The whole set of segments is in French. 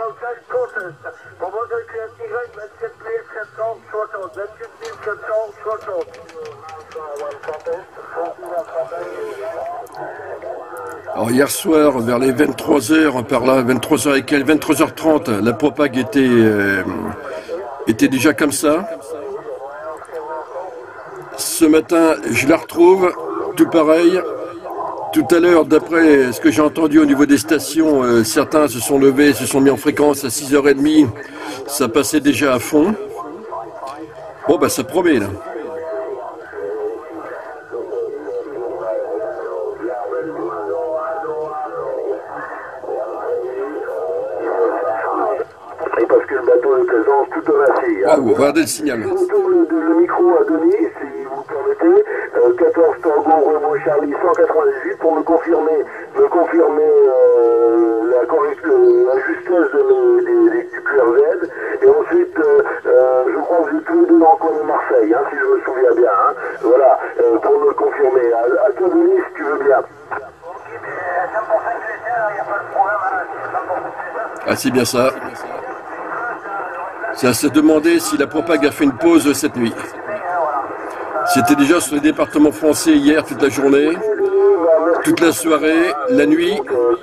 Alors hier soir, vers les 23h, par là, 23h et quelques, 23h30, la propague était déjà comme ça. Ce matin, je la retrouve, tout pareil. Tout à l'heure, d'après ce que j'ai entendu au niveau des stations, certains se sont levés, se sont mis en fréquence à 6h30. Ça passait déjà à fond. Bon, bah ça promet là. Et parce que le bateau est présent tout au massif. Waouh, regardez le signal. Je retourne le micro à Denis, si vous permettez. 14 Tango Renault Charlie 198 pour me confirmer la justesse du QRZ. Et ensuite, je crois que j'ai tous les deux dans le coin de Marseille, si je me souviens bien. Voilà, pour me confirmer. À toi Denis, si tu veux bien. Ah, c'est bien ça. C'est à se demander si la propague a fait une pause cette nuit. C'était déjà sur les départements français hier toute la journée, toute la soirée, la nuit.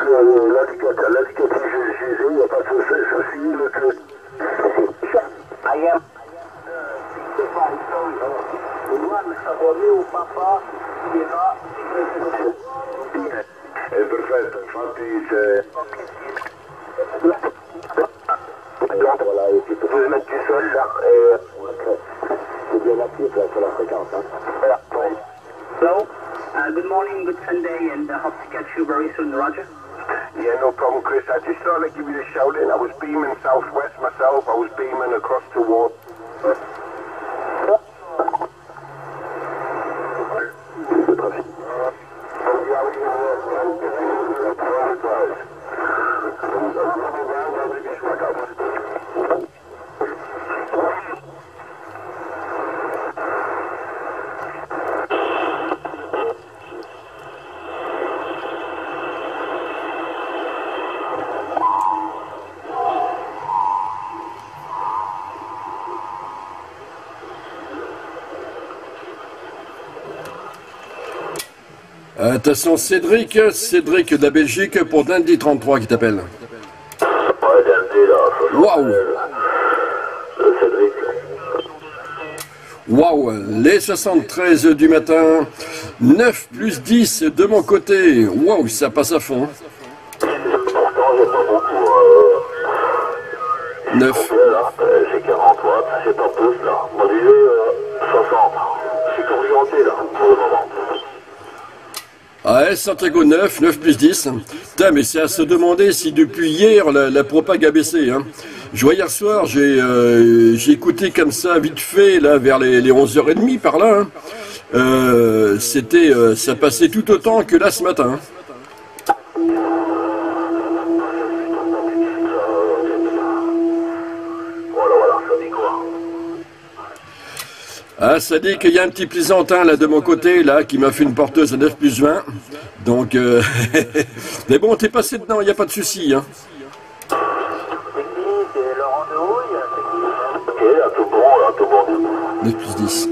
Voilà, et puis tu peux le mettre du sol là. C'est bien actif là sur la fréquence. Voilà. Hello, good morning, good Sunday, and hope to catch you very soon, Roger. Yeah, no problem, Chris. I just thought I'd give you a shout in. I was beaming southwest myself. I was beaming across toward. Attention, Cédric de la Belgique pour Dandy 33 qui t'appelle. Ouais, Dandy là. Waouh! Cédric. Waouh! Les 73 du matin, 9 plus 10 de mon côté. Waouh, ça passe à fond. Pourtant, j'ai pas beaucoup. 9. J'ai 40 watts, c'est pas plus là. Moi, je disais 60. Je suis orienté là, pour le moment. Ah, Santiago 9 plus 10. Putain, mais c'est à se demander si depuis hier la propague a baissé. Je vois hier soir, j'ai écouté comme ça vite fait là vers les 11h30 par là. Ça passait tout autant que là ce matin. Ah, ça dit qu'il y a un petit plaisantin là de mon côté là qui m'a fait une porteuse à 9 plus 20. Donc, mais bon, t'es passé dedans, il n'y a pas de souci. C'est Laurent de Houille. Ok, là, tout bon. 9 plus 10.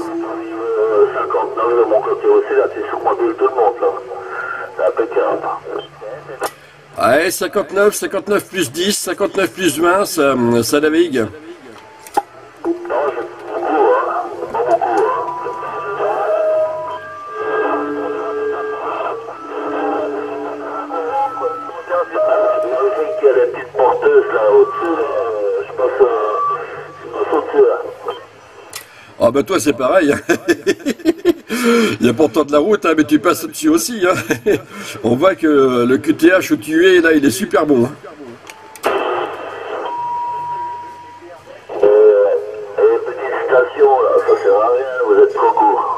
59 de mon côté aussi, là, tu surmodules tout le monde, là. C'est impeccable. Ouais, 59 plus 10, 59 plus 20, ça navigue. Ah ben toi c'est pareil, il y a pourtant de la route, mais tu passes dessus aussi. On voit que le QTH où tu es là, il est super bon. Petite station là, ça sert à rien, vous êtes trop court.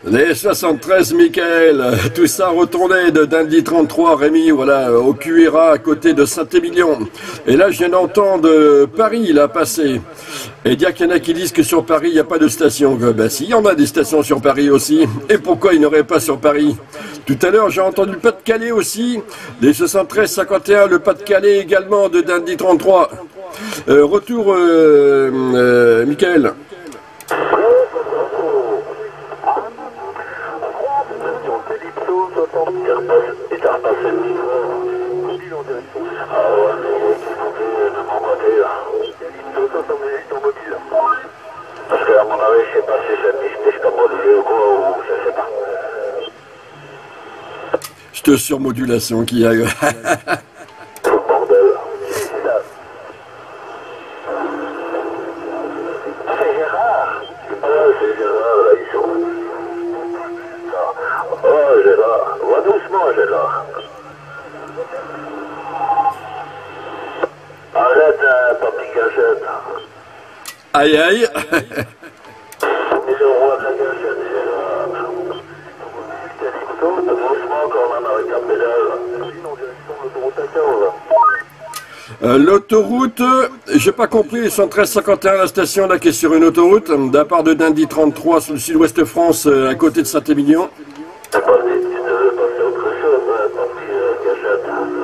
Les 73, Michael, tout ça retournait de Dundee 33, Rémi, voilà, au QRA à côté de Saint-Émilion. Et là, je viens d'entendre Paris, là, passer. Et dire qu'il y en a qui disent que sur Paris, il n'y a pas de station. Ben si, il y en a des stations sur Paris aussi. Et pourquoi il n'y aurait pas sur Paris? Tout à l'heure, j'ai entendu le Pas-de-Calais aussi. Les 73, 51, le Pas-de-Calais également de Dundee 33. Retour, Michael. Parce qu'à mon avis, je sais pas si c'est mystique comme modulé ou quoi, ou je sais pas. Je te surmodulation qui a eu. Tout le bordel. C'est Gérard. Ah, c'est Gérard, là, ils sont. Oh, Gérard. Va doucement, Gérard. Arrête, papy gâchette. Aïe aïe. Et le roi de la gâchette, Gérard. Doucement, quand même, avec la pédale. En direction de l'autoroute à 15. L'autoroute, j'ai pas compris, 113-51, la station là qui est sur une autoroute, d'un part de Dundee 33 sur le sud-ouest de France, à côté de Saint-Émilion. Tu devais passer autre chose, papy gâchette.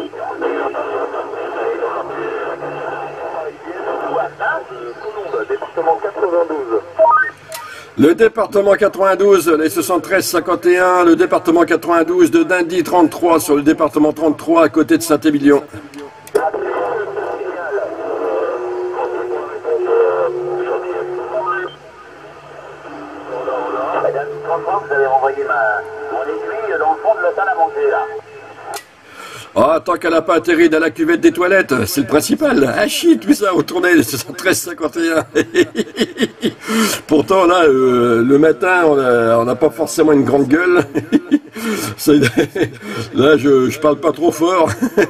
Département 92. Le département 92, les 73-51, le département 92 de Dundee 33 sur le département 33 à côté de Saint-Émilion. Madame 33, vous avez renvoyé mon aiguille dans le fond de le salle à manger là. Ah, tant qu'elle n'a pas atterri dans la cuvette des toilettes, c'est le principal. Ah, shit, tout ça, retourner, les 73-51. Pourtant, là, le matin, on n'a pas forcément une grande gueule. Là, je parle pas trop fort.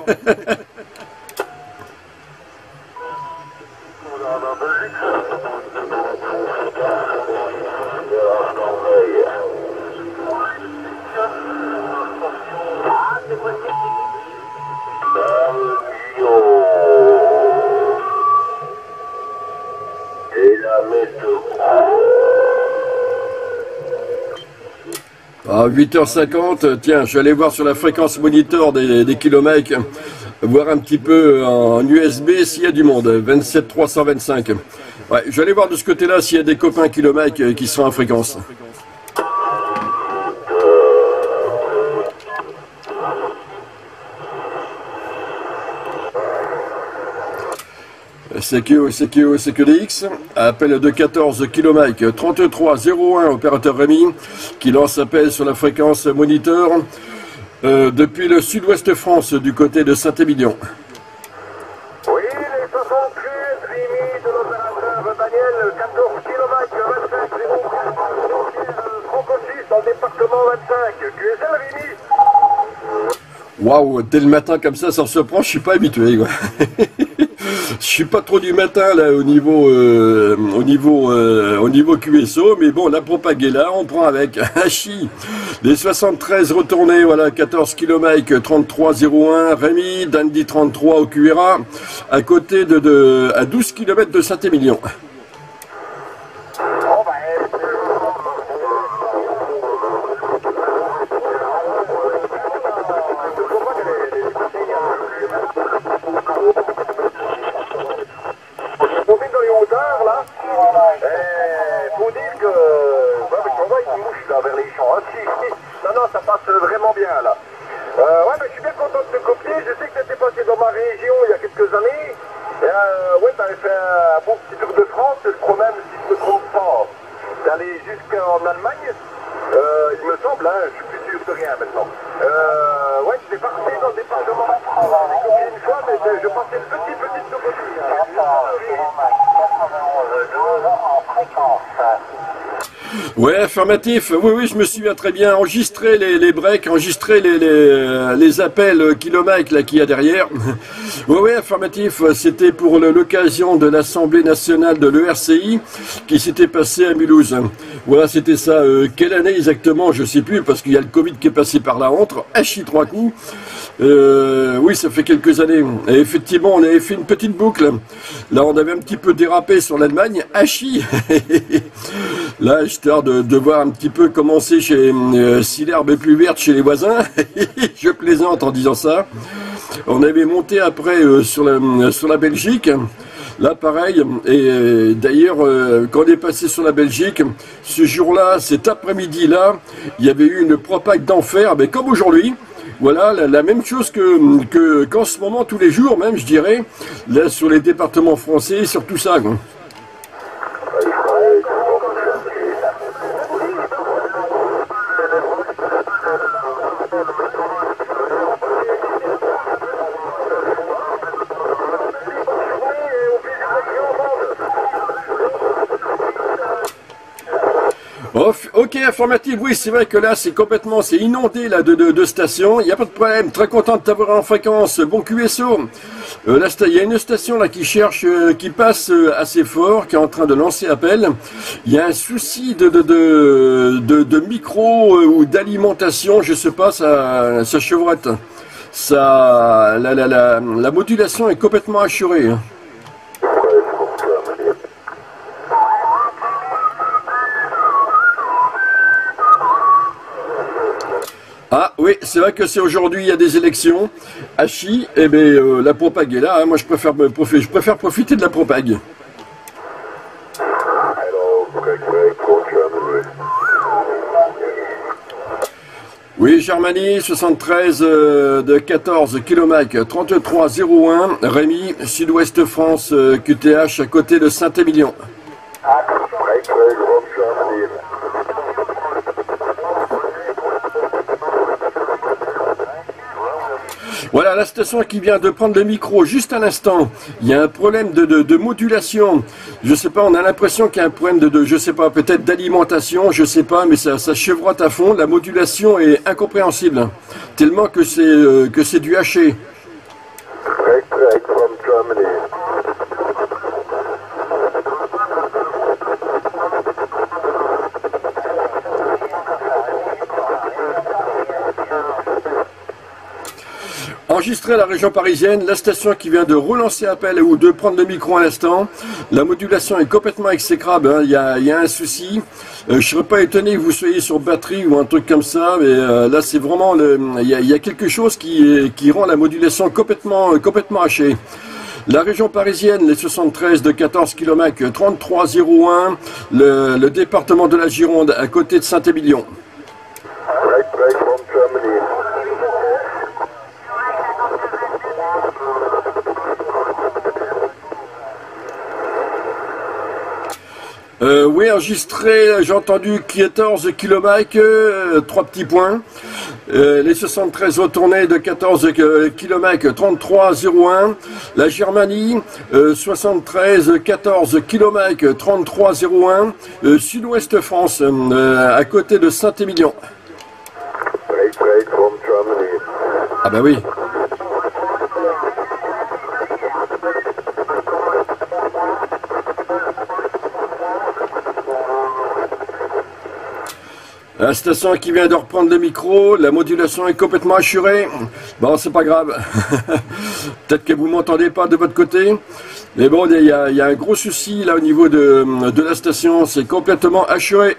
À 8h50, tiens, je vais aller voir sur la fréquence monitor des kilomètres, voir un petit peu en USB s'il y a du monde, 27 325. Ouais, je vais aller voir de ce côté-là s'il y a des copains kilomètres qui sont en fréquence. CQDX, appel de 14 km, 3301, opérateur Rémi, qui lance appel sur la fréquence moniteur depuis le sud-ouest France, du côté de Saint-Émilion. Oui, les 68, Rémi de l'opérateur Daniel, 14 km, 25, Franco-Suisse, dans le département 25. Tu es seul, Rémi? Waouh, dès le matin comme ça, sans se prendre, je suis pas habitué, quoi. Je suis pas trop du matin là au niveau QSO, mais bon, la propagée là, on prend avec. Hachi. Les 73 retournés, voilà, 14 km, 3301, Rémi, Dundee 33 au QRA, à côté à 12 km de Saint-Émilion. Ouais, affirmatif. Oui, oui, je me souviens très bien. Enregistrer les breaks, enregistrer les appels kilomètres là qu'il y a derrière. Oui, oui, affirmatif. C'était pour l'occasion de l'Assemblée nationale de l'ERCI qui s'était passée à Mulhouse. Voilà, c'était ça. Quelle année exactement? Je sais plus parce qu'il y a le Covid qui est passé par là entre. Hachi trois coups. Oui, ça fait quelques années. Et effectivement, on avait fait une petite boucle. Là, on avait un petit peu dérapé sur l'Allemagne. Hachi. Là, histoire de voir un petit peu comment c'est chez si l'herbe est plus verte chez les voisins. Je plaisante en disant ça. On avait monté après sur la Belgique. Là, pareil. Et d'ailleurs, quand on est passé sur la Belgique, ce jour-là, cet après-midi-là, il y avait eu une propagande d'enfer, mais comme aujourd'hui. Voilà, la même chose qu'en ce moment, tous les jours même, je dirais, là, sur les départements français, sur tout ça, quoi. Ok, informatif, oui, c'est vrai que là, c'est inondé là, de stations, il n'y a pas de problème, très content de t'avoir en fréquence, bon QSO. Là, il y a une station là qui cherche, qui passe assez fort, qui est en train de lancer appel. Il y a un souci de micro ou d'alimentation, je sais pas, ça chevrette. La modulation est complètement assurée. Hein. Ah oui, c'est vrai que c'est aujourd'hui, il y a des élections. Hachi, eh bien, la propague est là. Hein. Moi, je préfère profiter de la propague. Oui, Germanie, 73 de 14 km, 33,01. Rémi, Sud-Ouest France, QTH, à côté de Saint-Émilion. Voilà, la station qui vient de prendre le micro juste à l'instant. Il y a un problème de modulation. Je sais pas, on a l'impression qu'il y a un problème je sais pas, peut-être d'alimentation, je sais pas, mais ça chevrotte à fond. La modulation est incompréhensible. Tellement que c'est du haché. Enregistré à la région parisienne, la station qui vient de relancer appel ou de prendre le micro à l'instant. La modulation est complètement exécrable, hein. Il y a un souci. Je ne serais pas étonné que vous soyez sur batterie ou un truc comme ça, mais là c'est vraiment il y a quelque chose qui rend la modulation complètement hachée. La région parisienne, les 73 de 14 km, 33,01, le département de la Gironde à côté de Saint-Émilion. Oui, enregistré, j'ai entendu 14 km, 3 petits points. Les 73 retournés de 14 km, 33,01. La Germanie, 73, 14 km, 33,01. Sud-Ouest France, à côté de Saint-Émilion. Ah bah oui. La station qui vient de reprendre le micro, la modulation est complètement assurée. Bon, c'est pas grave. Peut-être que vous m'entendez pas de votre côté. Mais bon, il y a un gros souci là au niveau de la station. C'est complètement assuré.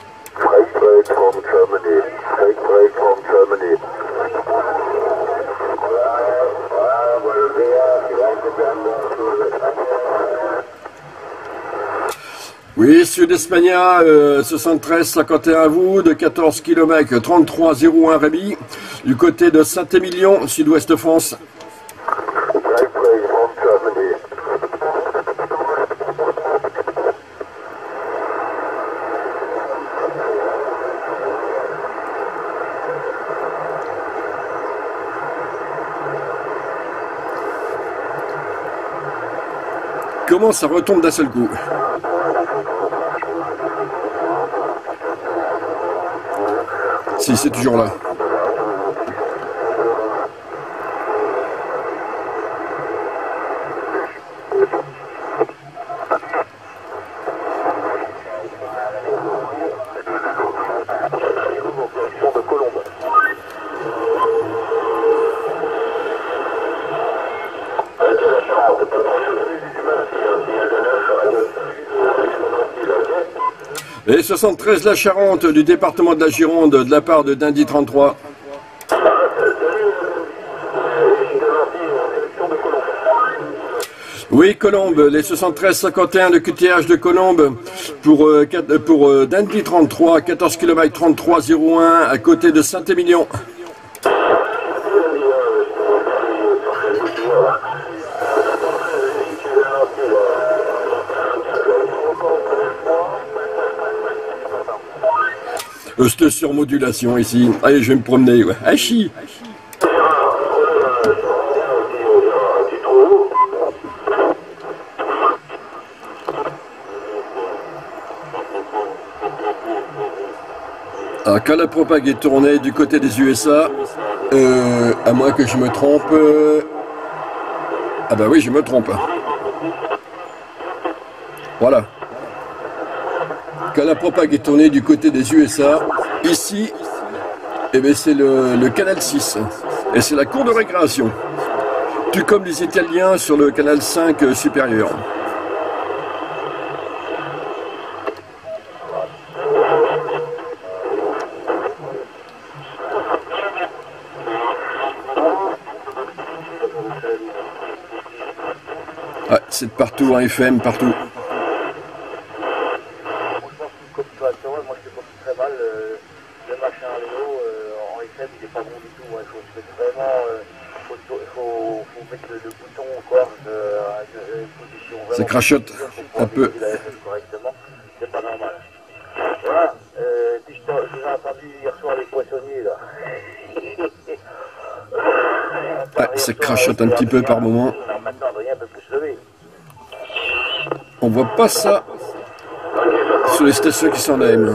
Oui, Sud Espagna, 73 51 à vous, de 14 km, 33,01 Rémi, du côté de Saint-Émilion, Sud-Ouest France. Comment ça retombe d'un seul coup? si c'est toujours là. Et 73 la Charente du département de la Gironde de la part de Dundee 33. Oui, Colombe, les 73-51 de QTH de Colombe pour Dundee 33, 14 km 3301 à côté de Saint-Émilion. Cette surmodulation ici. Allez, je vais me promener. Ouais. Hachi. Alors, quand la propague est tournée du côté des USA, à moins que je me trompe... Ah bah oui, je me trompe. Voilà. Quand la propague est tournée du côté des USA, ici, eh bien c'est le canal 6. Et c'est la cour de récréation. Tout comme les Italiens sur le canal 5 supérieur. Ouais, c'est partout en FM, partout. Ça crachote un peu. C'est pas normal. Voilà. Puis je vous ai entendu hier soir les poissonniers là. Ouais, ça crachote un petit peu par moment. On voit pas ça sur les stations qui s'en aiment.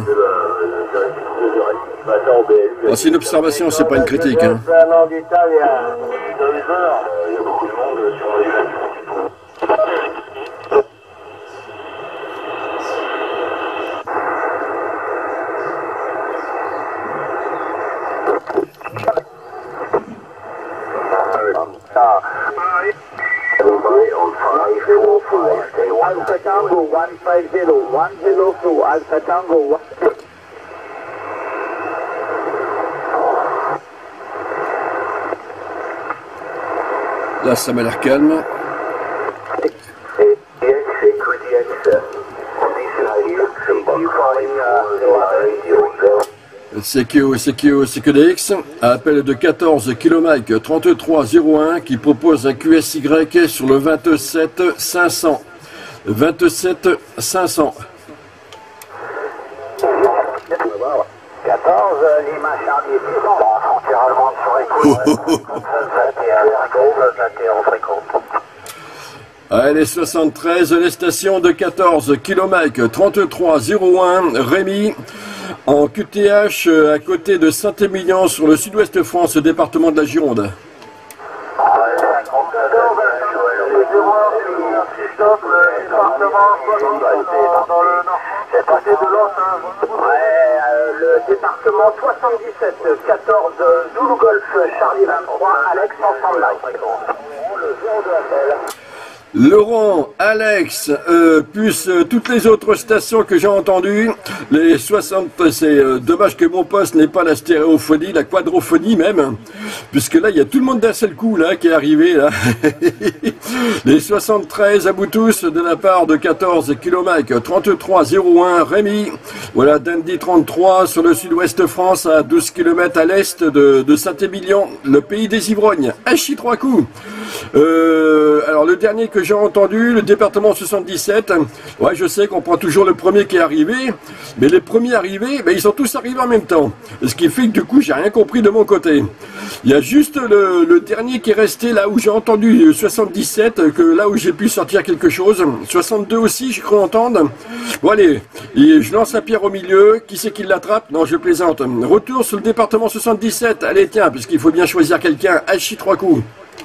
C'est une observation, c'est pas une critique. Hein. Alpha Tango 150, 102, Alpha Tango 1. Là, ça m'a l'air calme. CQDX à appel de 14 km 3301 qui propose un QSY sur le 27 500. 27 500. 14, Lima Charlier 600, frontière allemande sur écoute, 21 fréquente. Allez, 73, les stations de 14 km 3301, Rémy, en QTH à côté de Saint-Émilion sur le sud-ouest France, département de la Gironde. Le département 77, 14, Zulu Golf, Charlie 23, Alex en stand-by. Le 0 de appel. Laurent, Alex, plus toutes les autres stations que j'ai entendues, les 60, c'est dommage que mon poste n'ait pas la stéréophonie, la quadrophonie même, puisque là il y a tout le monde d'un seul coup là qui est arrivé là. Les 73 à vous tous de la part de 14 km 3301 Rémy, voilà Dundee 33 sur le sud-ouest France à 12 km à l'est de Saint-Émilion, le pays des ivrognes, Hachi 3 coups. Alors le dernier que j'ai entendu, le département 77, ouais, je sais qu'on prend toujours le premier qui est arrivé, mais les premiers arrivés, ben, ils sont tous arrivés en même temps. Ce qui fait que du coup, j'ai rien compris de mon côté. Il y a juste le dernier qui est resté là où j'ai entendu 77, que là où j'ai pu sortir quelque chose. 62 aussi, j'ai cru entendre. Bon allez, et je lance la pierre au milieu. Qui c'est qui l'attrape? Non, je plaisante. Retour sur le département 77. Allez, tiens, puisqu'il faut bien choisir quelqu'un. Hachi 3 coups.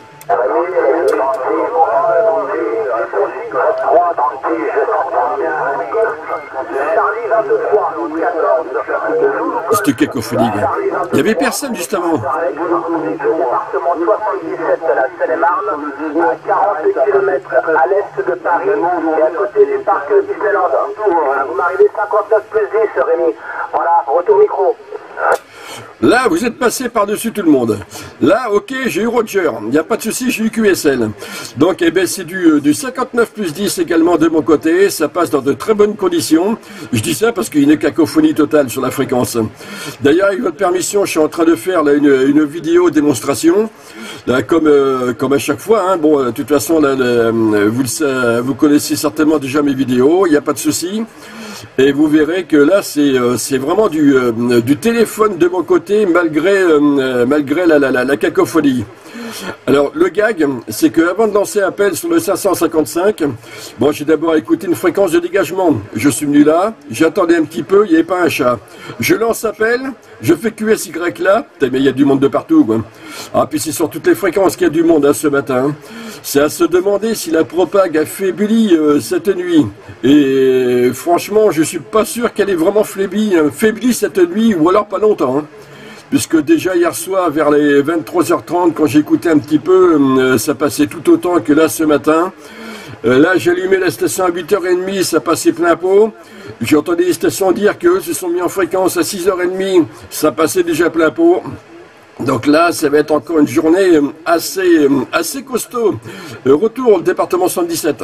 C'était cacophonique. Il n'y avait personne juste avant. Département 77 de la Seine-et-Marne, à 42 km à l'est de Paris et à côté du parc Disneyland. Vous m'arrivez 59 plus 10, Rémi. Voilà, retour micro. Là, vous êtes passé par-dessus tout le monde. Là, ok, j'ai eu Roger. Il n'y a pas de souci, j'ai eu QSL. Donc, eh ben, c'est du 59 plus 10 également de mon côté. Ça passe dans de très bonnes conditions. Je dis ça parce qu'il y a une cacophonie totale sur la fréquence. D'ailleurs, avec votre permission, je suis en train de faire là, une vidéo démonstration. Là, comme à chaque fois. Hein. Bon, de toute façon, là, vous connaissez certainement déjà mes vidéos. Il n'y a pas de souci. Et vous verrez que là, c'est vraiment du téléphone de mon côté, malgré la cacophonie. Alors, le gag, c'est qu'avant de lancer appel sur le 555, bon, j'ai d'abord écouté une fréquence de dégagement. Je suis venu là, j'attendais un petit peu, il n'y avait pas un chat. Je lance appel, je fais QSY là, mais il y a du monde de partout, quoi. Ah, puis c'est sur toutes les fréquences qu'il y a du monde, hein, ce matin. C'est à se demander si la propague a faibli cette nuit. Et franchement, je suis pas sûr qu'elle ait vraiment faibli cette nuit, ou alors pas longtemps, hein. Puisque déjà hier soir, vers les 23h30, quand j'écoutais un petit peu, ça passait tout autant que là ce matin. Là, j'ai allumé la station à 8h30, ça passait plein pot. J'ai entendu les stations dire qu'eux se sont mis en fréquence à 6h30, ça passait déjà plein pot. Donc là, ça va être encore une journée assez costaud. Retour au département 77.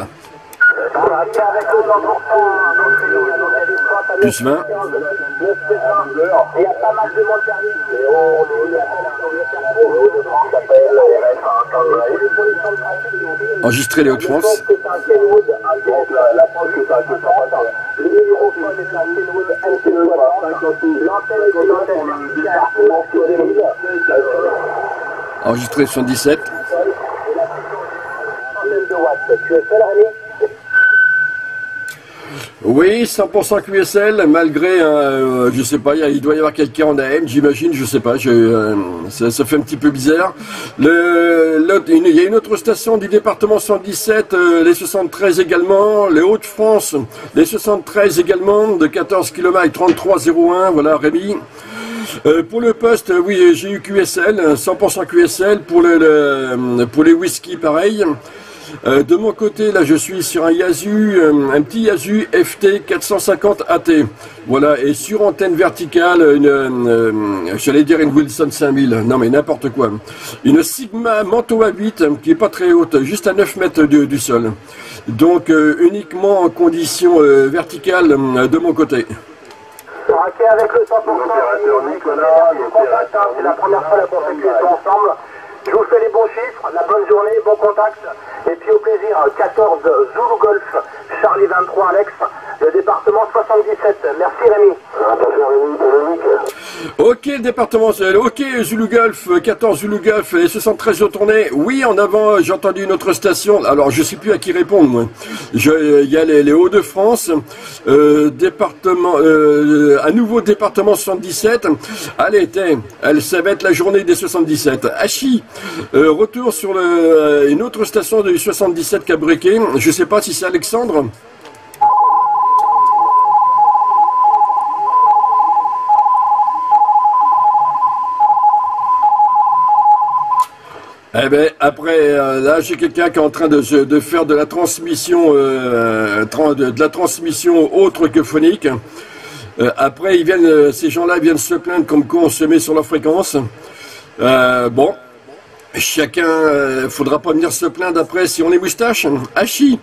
Plus 20. Il y a pas mal de monde qui arrive. Enregistré les Hauts-de-France. Enregistré 77. Oui, 100% QSL, malgré, je sais pas, il doit y avoir quelqu'un en AM, j'imagine, je sais pas, ça fait un petit peu bizarre. Il y a une autre station du département 117, les 73 également, les Hauts-de-France, les 73 également, de 14 km 3301, voilà Rémi. Pour le poste, oui, j'ai eu QSL, 100% QSL, pour les whisky, pareil. De mon côté, là, je suis sur un Yaesu, un petit Yaesu FT 450 AT. Voilà, et sur antenne verticale, j'allais dire une Wilson 5000, non mais n'importe quoi. Une Sigma Manto A8 qui est pas très haute, juste à 9 mètres du sol. Donc uniquement en condition verticale de mon côté. Ok, avec le 100%, c'est la première fois qu'on fait tout ensemble. Je vous fais les bons chiffres, la bonne journée, bon contact, et puis au plaisir, 14 Zulu Golf, Charlie 23 Alex, le département 77. Merci Rémi. Ok, département, ok, Zulu Golf, 14 Zulu Golf et 73 au tournée. Oui, en avant, j'ai entendu une autre station. Alors, je sais plus à qui répondre, moi. Il y a les Hauts-de-France, département, à nouveau département 77. Allez, ça va être la journée des 77. Hachi, retour sur une autre station du 77 qui a briqué. Je sais pas si c'est Alexandre. Eh ben après, là j'ai quelqu'un qui est en train de faire de la transmission, de la transmission autre que phonique. Après ces gens-là viennent se plaindre comme quoi on se met sur leur fréquence. Bon, chacun, faudra pas venir se plaindre après si on est moustache. Hachi.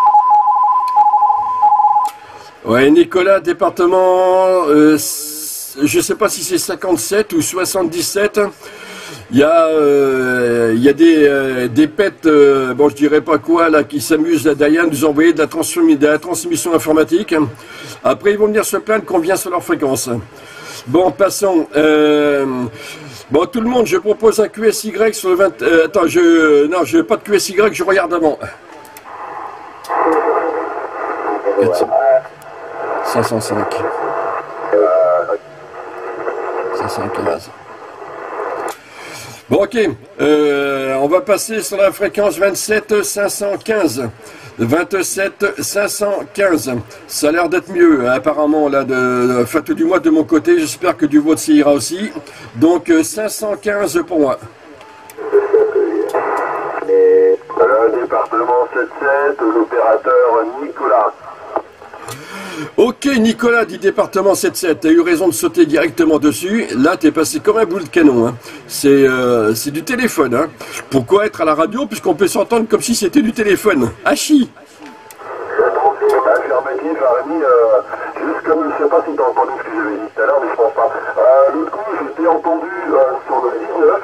Ouais, Nicolas, département je sais pas si c'est 57 ou 77. Il y a des pets, bon je dirais pas quoi là, qui s'amusent là derrière, nous envoyer de la transmission informatique. Après ils vont venir se plaindre qu'on vient sur leur fréquence. Bon, passons. Bon, tout le monde, je propose un QSY sur le 20... attends, non, je veux pas de QSY, je regarde avant. 505. 515. Bon, ok. On va passer sur la fréquence 27 515. 27 515. Ça a l'air d'être mieux, hein, apparemment, là, enfin, tout du moins de mon côté. J'espère que du vôtre, ça ira aussi. Donc, 515 pour moi. Le département 77, l'opérateur Nicolas. Ok, Nicolas du département 7-7, t'as eu raison de sauter directement dessus. Là, t'es passé comme un boule de canon. Hein. C'est du téléphone. Hein. Pourquoi être à la radio puisqu'on peut s'entendre comme si c'était du téléphone? Hachi. Affirmatif, Rémi, juste comme je ne sais pas si tu as entendu ce que j'avais dit tout à l'heure, mais je pense pas. L'autre coup, j'étais entendu sur le 19,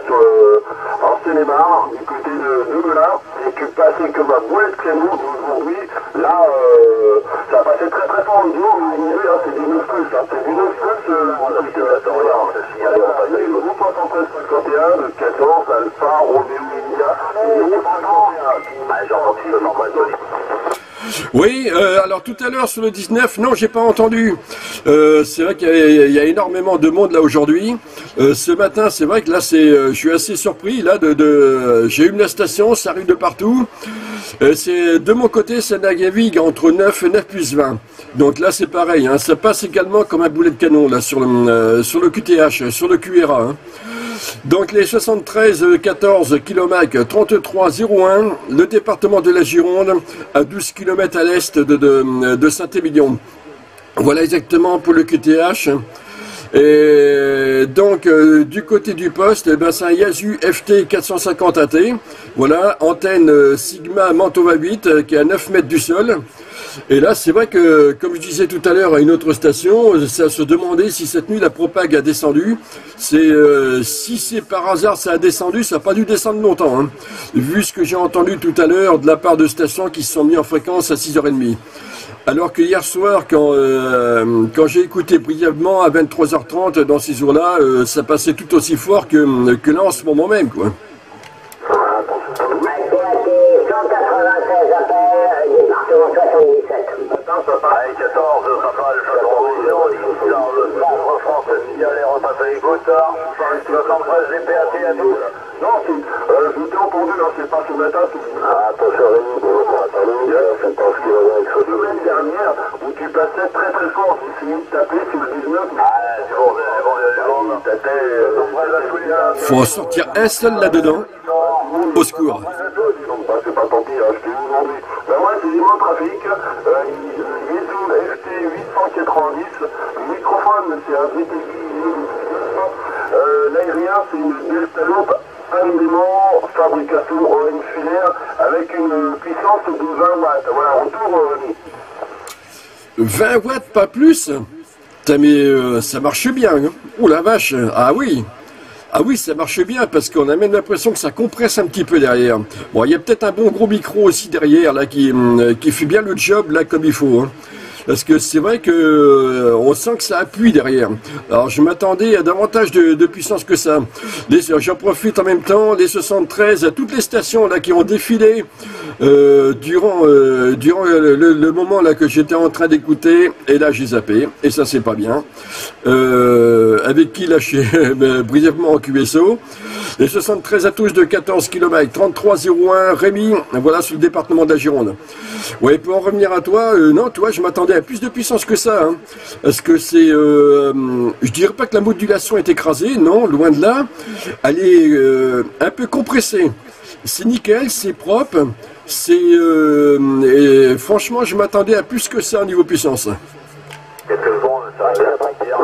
en Seine-et-Marne, du côté de Melun, et que passait comme un boulet de canon aujourd'hui. Là, ça passait très très fort en disant, mais c'est du 9 pouces, hein. C'est du 9 pouces, attends, regarde, il y a le groupe 7351, le 14, Alpha, Roméo, India, et le 51. J'ai entendu le normal de Oui, alors tout à l'heure sur le 19, non, j'ai pas entendu. C'est vrai qu'il y a énormément de monde là aujourd'hui. Ce matin, c'est vrai que là, je suis assez surpris. Là, j'ai eu la station, ça arrive de partout. C'est de mon côté, ça navigue entre 9 et 9 plus 20. Donc là, c'est pareil. Hein, ça passe également comme un boulet de canon là sur le QTH, sur le QRA. Hein. Donc les 73 14 km 3301, le département de la Gironde, à 12 km à l'est de Saint-Émilion. Voilà exactement pour le QTH. Et donc du côté du poste, ben, c'est un Yaesu FT 450 AT. Voilà, antenne Sigma Mantova 8 qui est à 9 mètres du sol. Et là, c'est vrai que, comme je disais tout à l'heure à une autre station, ça se demandait si cette nuit la propague a descendu. Si c'est par hasard ça a descendu, ça n'a pas dû descendre longtemps. Hein, vu ce que j'ai entendu tout à l'heure de la part de stations qui se sont mis en fréquence à 6h30. Alors que hier soir, quand j'ai écouté brièvement à 23h30 dans ces jours-là, ça passait tout aussi fort que là en ce moment même, quoi. Non, je t'ai entendu, là, c'est pas ce matin. Attention, Rémi, c'est pas ce qu'il y avait avec la semaine dernière où tu passais très très fort. J'ai essayé de taper sur le 19. Faut en sortir un seul là-dedans. Au secours. C'est pas tant pis, je t'ai eu aujourd'hui. Ben ouais, c'est libre trafic. Yaesu FT 890. Le microphone, c'est un VTI. L'aérien, c'est une Deltalope indément fabrication Owen filaire avec une puissance de 20 watts. Voilà, retour Rémi. 20 watts, pas plus? Mais ça marche bien. Hein. Oh la vache. Ah oui. Ah oui, ça marche bien parce qu'on a même l'impression que ça compresse un petit peu derrière. Bon, il y a peut-être un bon gros micro aussi derrière là qui fait bien le job là comme il faut. Hein. Parce que c'est vrai que on sent que ça appuie derrière. Alors je m'attendais à davantage de puissance que ça. J'en profite en même temps, les 73, à toutes les stations là qui ont défilé durant le moment là que j'étais en train d'écouter, et là j'ai zappé, et ça c'est pas bien. Avec qui là je suis brièvement en QSO. Les 73 à touche de 14 km, 3301, Rémi, voilà sur le département de la Gironde. Ouais, pour en revenir à toi, non, toi, je m'attendais à plus de puissance que ça. Hein, parce que c'est, je dirais pas que la modulation est écrasée, non, loin de là. Elle est un peu compressée. C'est nickel, c'est propre, et franchement, je m'attendais à plus que ça au niveau puissance. Quelques secondes, ça va bien.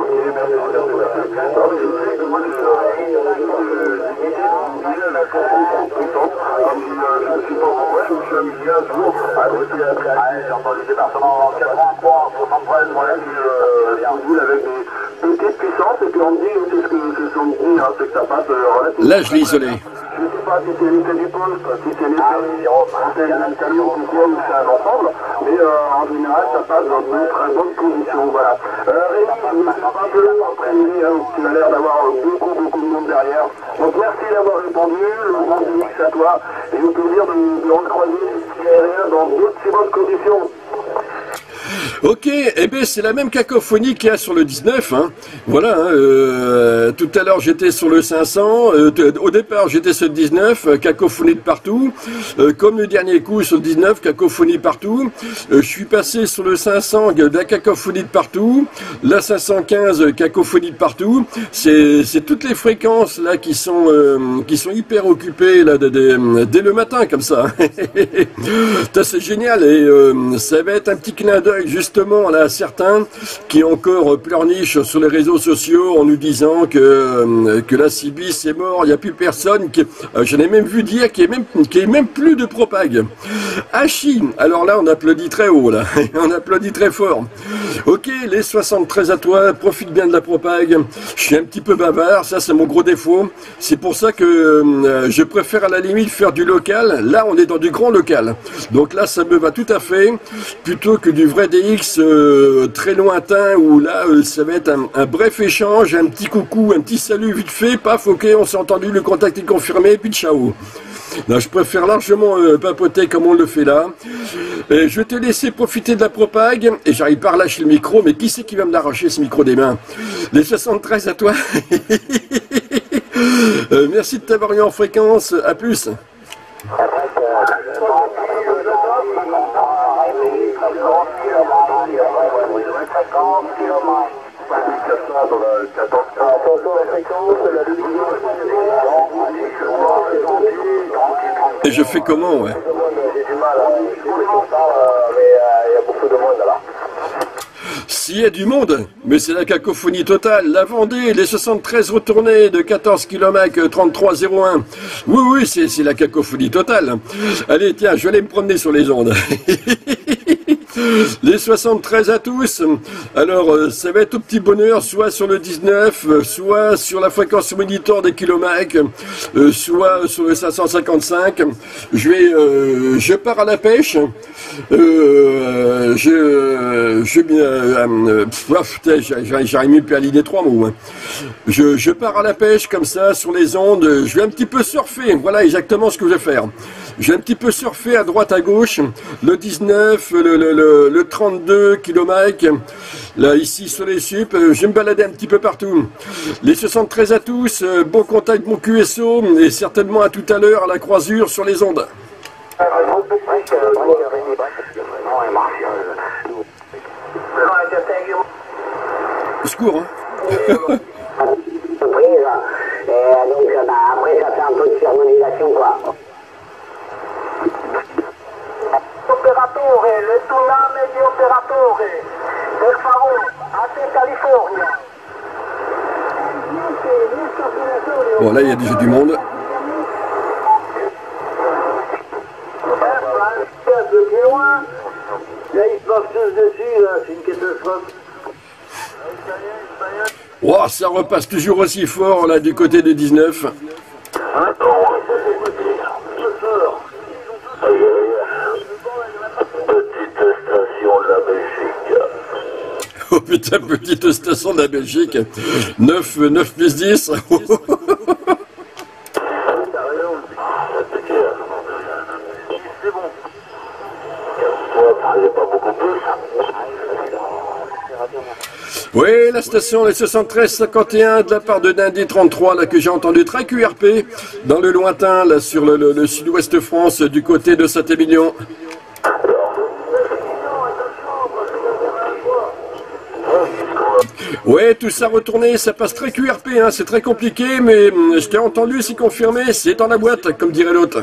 J'ai entendu département 83, 73, voilà, avec des petite puissance, et puis on me dit, c'est ce qu'on me dit, hein, c'est que ça passe relativement. Là, je l'ai isolé. Je ne sais pas si c'est l'effet du poste, si c'est l'effet d'un camion qui vient ou c'est un ensemble, mais en général, ça passe dans de très bonnes conditions. Voilà. Rémi, je ne sais pas de l'après-midi, hein, tu as l'air d'avoir beaucoup de monde derrière. Donc merci d'avoir répondu, le grand X à toi, et au plaisir de recroiser aérien dans d'autres si bonnes conditions. Ok, eh bien c'est la même cacophonie qu'il y a sur le 19, hein. Voilà, hein, tout à l'heure j'étais sur le 500, au départ j'étais sur le 19, cacophonie de partout, comme le dernier coup sur le 19, cacophonie partout, je suis passé sur le 500, de la cacophonie de partout, la 515, cacophonie de partout, c'est toutes les fréquences là qui sont hyper occupées là, dès le matin comme ça. C'est génial et ça va être un petit clin d'œil justement là à certains qui ont encore pleurnichent sur les réseaux sociaux en nous disant que la CB c'est mort, il n'y a plus personne. J'en ai même vu dire qu'il n'y a même plus de propague. Hachi, alors là on applaudit très haut là, on applaudit très fort. Ok, les 73 à toi, profite bien de la propague. Je suis un petit peu bavard, ça c'est mon gros défaut. C'est pour ça que je préfère à la limite faire du local. Là on est dans du grand local. Donc là ça me va tout à fait, plutôt que du vrai DX très lointain où là ça va être un bref échange, un petit coucou, un petit salut vite fait, paf, ok, on s'est entendu, le contact est confirmé, puis ciao. Là, je préfère largement papoter comme on le fait là. Et je vais te laisser profiter de la propague et j'arrive pas à relâcher le micro, mais qui c'est qui va me l'arracher ce micro des mains? Les 73 à toi. Merci de t'avoir eu en fréquence, à plus. Et je fais comment, ouais? S'il y a du monde, mais c'est la cacophonie totale. La Vendée, les 73 retournées de 14 km 3301. Oui, c'est la cacophonie totale. Allez, tiens, je vais aller me promener sur les ondes. Les 73 à tous. Alors, ça va être au petit bonheur, soit sur le 19, soit sur la fréquence monitor des kilomètres, soit sur le 555. Je pars à la pêche. J'arrive même plus à l'idée 3 mots. Hein. Je pars à la pêche comme ça sur les ondes. Je vais un petit peu surfer. Voilà exactement ce que je vais faire. Je vais un petit peu surfer à droite à gauche. Le 19, le 32 km. Là ici sur les sup. Je vais me balader un petit peu partout. Les 73 à tous. Bon contact, bon QSO. Et certainement à tout à l'heure à la croisure sur les ondes. Au secours, hein. Donc après ça fait un peu de surmonulation quoi. Operatore, le tsunami di operatore, per favore, a te California. Bon là il y a déjà du monde. Un peu plus loin, là ils se passent tous dessus, là, c'est une catastrophe. Wow, ça repasse toujours aussi fort là du côté de 19. Oh putain, petite station de la Belgique. 9 plus 10. Oui, la station est 7351 de la part de Dindé 33, là que j'ai entendu très QRP dans le lointain, là sur le sud-ouest France, du côté de Saint-Émilion. Ouais, tout ça retourné, ça passe très QRP, hein, c'est très compliqué, mais je t'ai entendu, c'est confirmé, c'est dans la boîte, comme dirait l'autre.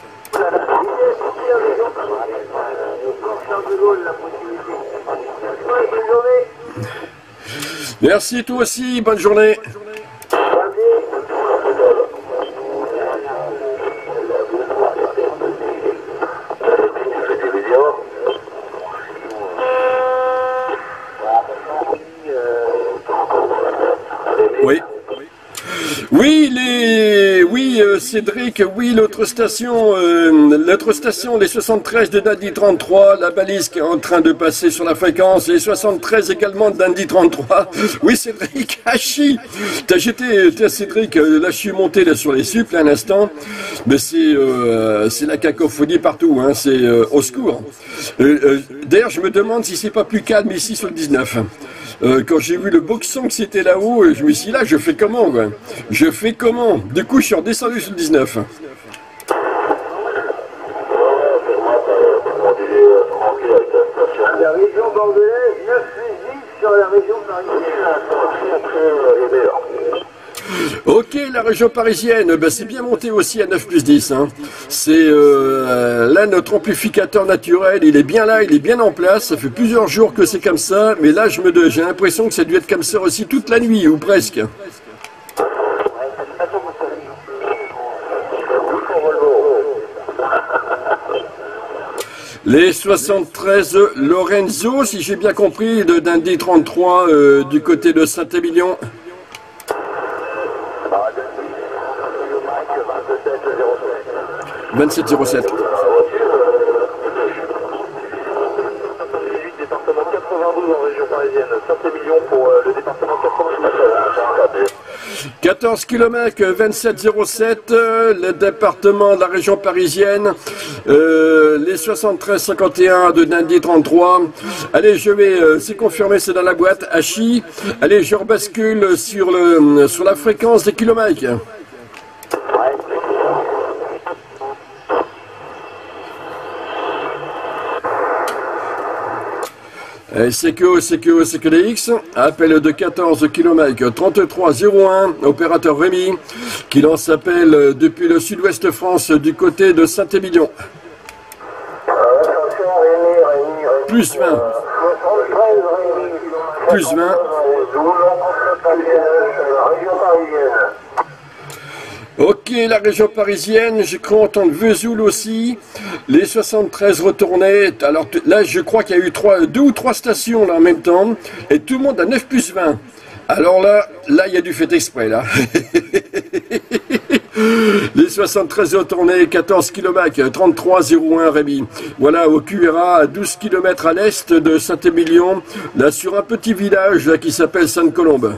Merci, toi aussi, bonne journée. Cédric, oui, l'autre station, les 73 de Dundee 33, la balise qui est en train de passer sur la fréquence, les 73 également de Dundee 33. Oui, Cédric, Hachi. Cédric, là je suis monté là, sur les suples à l'instant, mais c'est la cacophonie partout, hein, c'est au secours. D'ailleurs, je me demande si c'est pas plus calme ici sur le 19. Quand j'ai vu le boxon que c'était là-haut, je me suis dit là, je fais comment, quoi? Je fais comment? Du coup, je suis redescendu sur le 19. La région bordelaise, 9 sur la région parisienne. Ok, la région parisienne, ben c'est bien monté aussi à 9+10. Hein. C'est là notre amplificateur naturel, il est bien là, il est bien en place. Ça fait plusieurs jours que c'est comme ça, mais là j'ai l'impression que ça a dû être comme ça aussi toute la nuit ou presque. Les 73 Lorenzo, si j'ai bien compris, de Dundee 33 du côté de Saint-Émilion. 2707. Département 92 en région parisienne, Saint-Émilion pour le département 92. 14 km 2707, le département de la région parisienne, les 73-51 de Dundee 33. Allez, c'est confirmé, c'est dans la boîte, Hachi. Allez, je rebascule sur la fréquence des kilomètres. C'est que les X, appel de 14 km 3301, opérateur Rémi, qui lance appel depuis le sud-ouest France du côté de Saint-Émilion. Plus 20. Plus 20. Ok, la région parisienne, j'ai cru entendre Vesoul aussi. Les 73 retournaient. Alors là, je crois qu'il y a eu 2 ou 3 stations là en même temps. Et tout le monde à 9+20. Alors là, il y a du fait exprès là. Les 73 retournées, 14 km, 3301 Rémi. Voilà, au QRA, à 12 km à l'est de Saint-Émilion, là sur un petit village là, qui s'appelle Sainte-Colombe.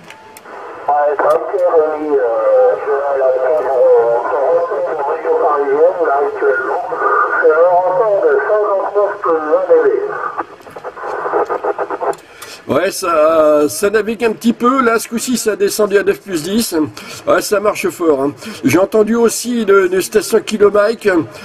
Ouais, ça navigue un petit peu. Là, ce coup-ci, ça a descendu à 9+10. Ouais, ça marche fort. Hein. J'ai entendu aussi une station Kilomike.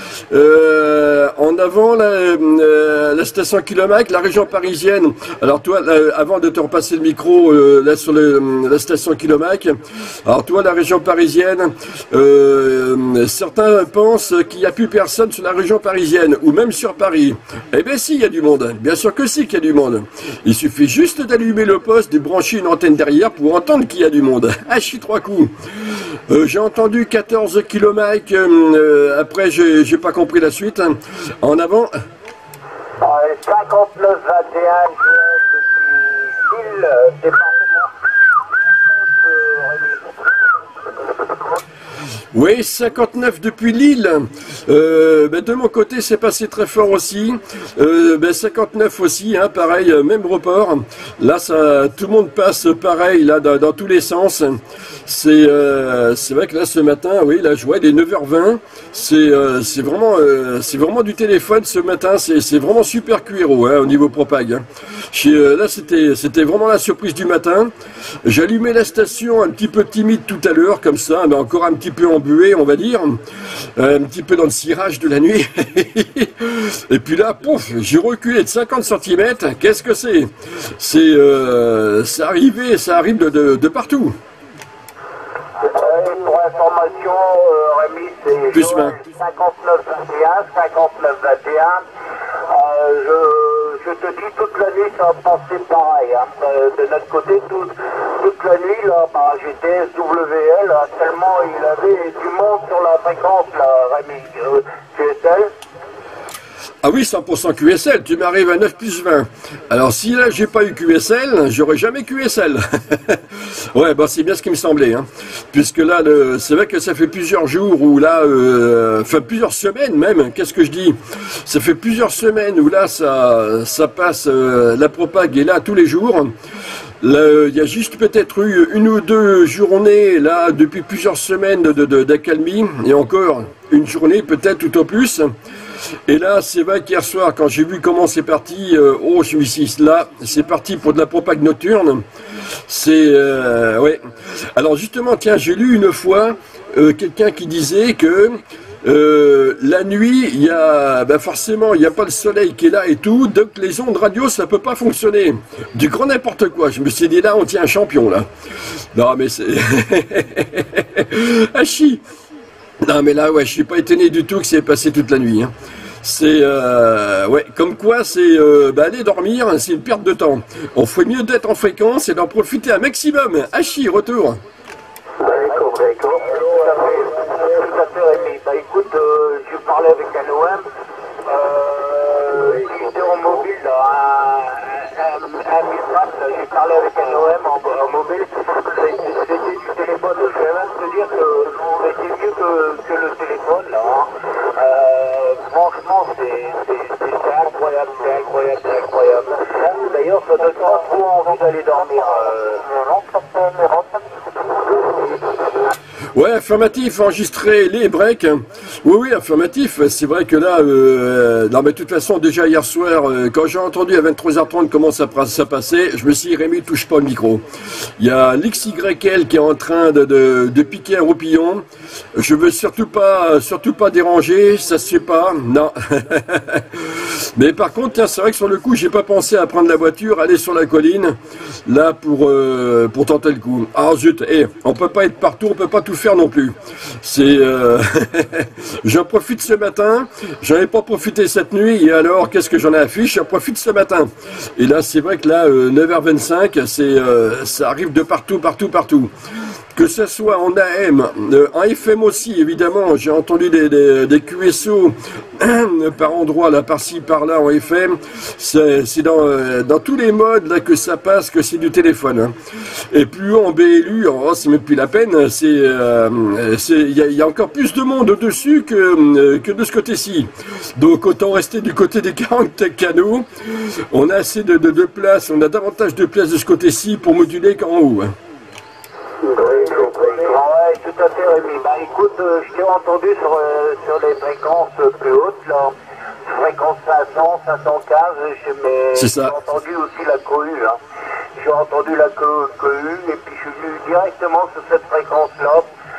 En avant, la station Kilomike, la région parisienne. Alors, toi, avant de te repasser le micro, là, sur la station Kilomike. Alors, toi, la région parisienne, certains pensent qu'il n'y a plus personne sur la région parisienne, ou même sur Paris. Eh bien, si, il y a du monde. Bien sûr que si, qu'il y a du monde. Il suffit juste d'allumer le poste, de brancher une antenne derrière pour entendre qu'il y a du monde. Ah, je suis 3 coups. J'ai entendu 14 km, après j'ai pas compris la suite. En avant. 59-21, Lille, département. Oui, 59 depuis Lille. De mon côté, c'est passé très fort aussi. 59 aussi, hein, pareil, même report. Là, tout le monde passe pareil, là, dans tous les sens. C'est vrai que là, ce matin, oui, là, je vois, il est 9h20. C'est vraiment du téléphone ce matin. C'est vraiment super cuiro, hein, au niveau propag. Hein. Là, c'était vraiment la surprise du matin. J'allumais la station un petit peu timide tout à l'heure, comme ça, mais encore un petit peu embué, on va dire. Un petit peu dans le cirage de la nuit. Et puis là, pouf, j'ai reculé de 50 cm. Qu'est-ce que c'est? Ça arrive de partout. Pour information, Rémi, c'est plus 20. 59-21, 59-21. Je te dis, toute la nuit, ça va passer pareil. Hein. De notre côté, toute la nuit, là, par GTS WL, tellement il avait du monde sur la fréquence, là, Rémi. Tu étais? Ah oui, 100% QSL, tu m'arrives à 9 plus 20. Alors si là j'ai pas eu QSL, j'aurais jamais QSL. Ouais, bah c'est bien ce qui me semblait, hein. Puisque là, c'est vrai que ça fait plusieurs jours où là, enfin plusieurs semaines même, qu'est-ce que je dis? Ça fait plusieurs semaines où là ça passe, la propague est là tous les jours. Il y a juste peut-être eu une ou deux journées là depuis plusieurs semaines d'accalmie, et encore une journée peut-être tout au plus. Et là, c'est vrai qu'hier soir, quand j'ai vu comment c'est parti, oh, je me suis dit, là, c'est parti pour de la propague nocturne. C'est, ouais. Alors justement, tiens, j'ai lu une fois quelqu'un qui disait que la nuit, il y a, ben forcément, il n'y a pas le soleil qui est là et tout, donc les ondes radio, ça peut pas fonctionner. Du grand n'importe quoi. Je me suis dit, là, on tient un champion, là. Non, mais c'est... Hachi. Non, mais là, ouais, je suis pas étonné du tout que c'est passé toute la nuit, hein. C'est, ouais, comme quoi, c'est, aller dormir, c'est une perte de temps. On ferait mieux d'être en fréquence et d'en profiter un maximum. Hachi, retour. D'accord. Tout à fait, Rémi. Bah écoute, je parlais avec un OM, il était en mobile, là, un 1000 watts, j'ai parlé avec un OM en mobile, c'était du téléphone. Je vais même te dire que c'était mieux que le téléphone, là, hein. Franchement, c'est incroyable, c'est incroyable. D'ailleurs, ça donne pas trop envie d'aller dormir. Ouais, affirmatif, enregistrer les breaks. Oui, oui, affirmatif. C'est vrai que là, non, mais de toute façon, déjà hier soir, quand j'ai entendu à 23h30 comment ça passait, je me suis dit, Rémi, touche pas le micro. Il y a l'XYL qui est en train de piquer un roupillon. Je veux surtout pas déranger, ça se fait pas, non. Mais par contre, c'est vrai que sur le coup, j'ai pas pensé à prendre la voiture, aller sur la colline, là, pour tenter le coup. Ah, zut, on peut pas être partout, on peut pas tout faire non plus. C'est, j'en profite ce matin, j'en ai pas profité cette nuit, et alors, qu'est-ce que j'en ai affiché? J'en profite ce matin. Et là, c'est vrai que là, 9h25, ça arrive de partout. Que ce soit en AM, en FM aussi, évidemment, j'ai entendu des QSO par endroits, là, par-ci, par-là, en FM. C'est dans tous les modes là que ça passe, que c'est du téléphone, hein. Et plus haut en BLU, oh, c'est même plus la peine, il y a encore plus de monde au-dessus que de ce côté-ci. Donc autant rester du côté des 40 canaux. On a assez de place, on a davantage de place de ce côté-ci pour moduler qu'en haut, hein. Ouais, tout à fait, Rémi. Bah écoute, je t'ai entendu sur les fréquences plus hautes, là. Fréquence 500, 515, mais j'ai entendu aussi la cohue, hein. J'ai entendu la cohue, et puis je suis venu directement sur cette fréquence-là.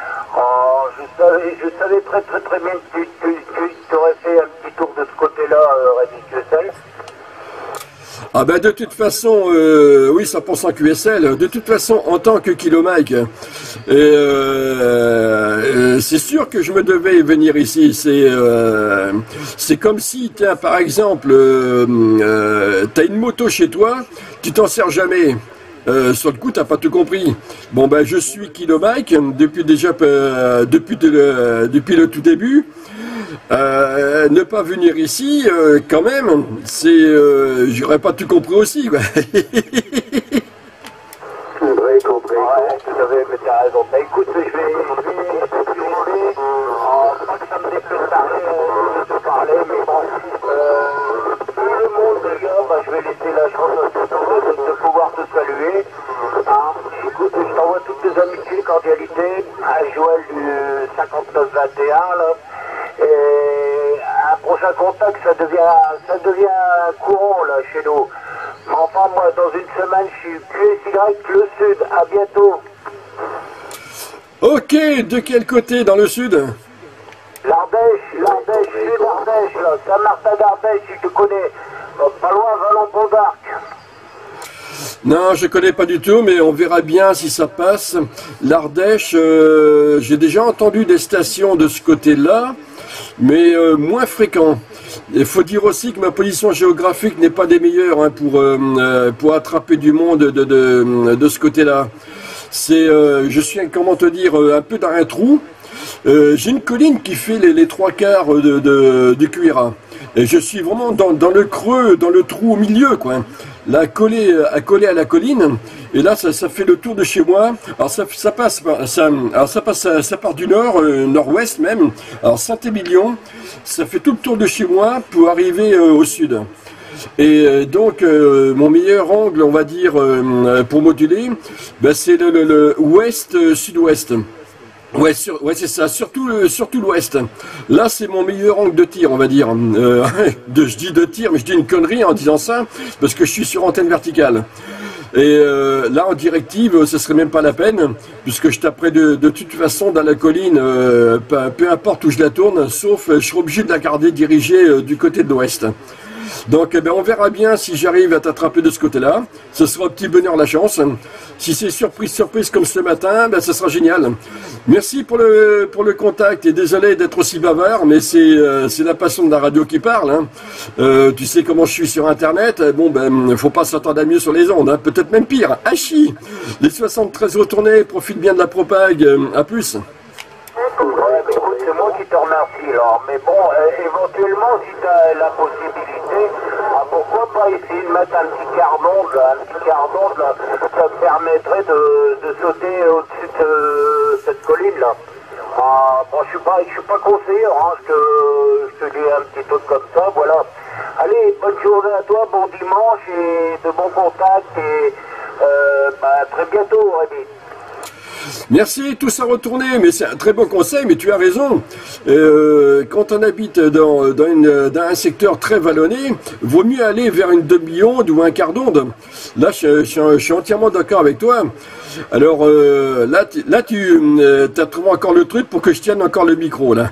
Je savais très bien que tu aurais fait un petit tour de ce côté-là, Rémi QSL. Ah ben de toute façon, oui, 100% QSL, de toute façon, en tant que Kilomike, c'est sûr que je me devais venir ici. C'est comme si, tiens, par exemple, t'as une moto chez toi, tu t'en sers jamais. Sur le coup, t'as pas tout compris. Bon ben, je suis Kilomike depuis le tout début. Ne pas venir ici, quand même, j'aurais pas tout compris aussi, quoi. Ouais, tout à fait, mais t'as raison. Bah écoute, je vais pas que ça me déplaise de parler, mais bon, tout le monde, les gars, bah, je vais laisser la chance de pouvoir te saluer. Hein. Écoute, je t'envoie toutes tes amitiés, cordialités, à Joël du 5921, là. Et un prochain contact, ça devient courant là chez nous. Mais enfin, moi, dans une semaine, je suis QSY le Sud. À bientôt. Ok, de quel côté dans le Sud? L'Ardèche, Sud-Ardèche, là. Saint-Martin d'Ardèche, si tu connais. Pas loin, Valence d'Arc. Non, je connais pas du tout, mais on verra bien si ça passe. L'Ardèche, j'ai déjà entendu des stations de ce côté-là, mais moins fréquent. Il faut dire aussi que ma position géographique n'est pas des meilleures, hein, pour attraper du monde de ce côté-là. Je suis, comment te dire, un peu dans un trou. J'ai une colline qui fait les trois quarts du QRA. Et je suis vraiment dans le creux, dans le trou au milieu, quoi. Là, accolé à la colline. Et là, ça fait le tour de chez moi. Alors, ça part du nord, nord-ouest même. Alors, Saint-Émilion, ça fait tout le tour de chez moi pour arriver au sud. Et donc, mon meilleur angle, on va dire, pour moduler, ben, c'est le ouest-sud-ouest. Ouais, c'est ça, surtout l'ouest. Là, c'est mon meilleur angle de tir, on va dire. Je dis de tir, mais je dis une connerie en disant ça, parce que je suis sur antenne verticale. Et là, en directive, ce serait même pas la peine, puisque je taperai de toute façon dans la colline, peu importe où je la tourne, sauf je serai obligé de la garder dirigée du côté de l'ouest. Donc eh ben, on verra bien si j'arrive à t'attraper de ce côté-là. Ce sera un petit bonheur la chance. Si c'est surprise comme ce matin, ben, ce sera génial. Merci pour le contact et désolé d'être aussi bavard, mais c'est la passion de la radio qui parle. Hein. Tu sais comment je suis sur Internet. Bon, ben, faut pas s'attendre à mieux sur les ondes. Hein. Peut-être même pire. Hachi, les 73 retournés, profite bien de la propague. À plus. Ouais, mais écoute, c'est moi qui te remercie, là. Mais bon, éventuellement, si tu as la possibilité, pourquoi pas essayer de mettre un petit quart d'onde, là, ça me permettrait de sauter au-dessus de cette colline-là. Bon, je suis pas conseiller, hein, je te dis un petit truc comme ça, voilà. Allez, bonne journée à toi, bon dimanche et de bons contacts et à très bientôt, Rémi. Merci, tout ça retourné, mais c'est un très bon conseil, mais tu as raison. Quand on habite dans un secteur très vallonné, vaut mieux aller vers une demi-onde ou un quart d'onde. Là, je suis entièrement d'accord avec toi. Alors là, tu as trouvé encore le truc pour que je tienne encore le micro, là.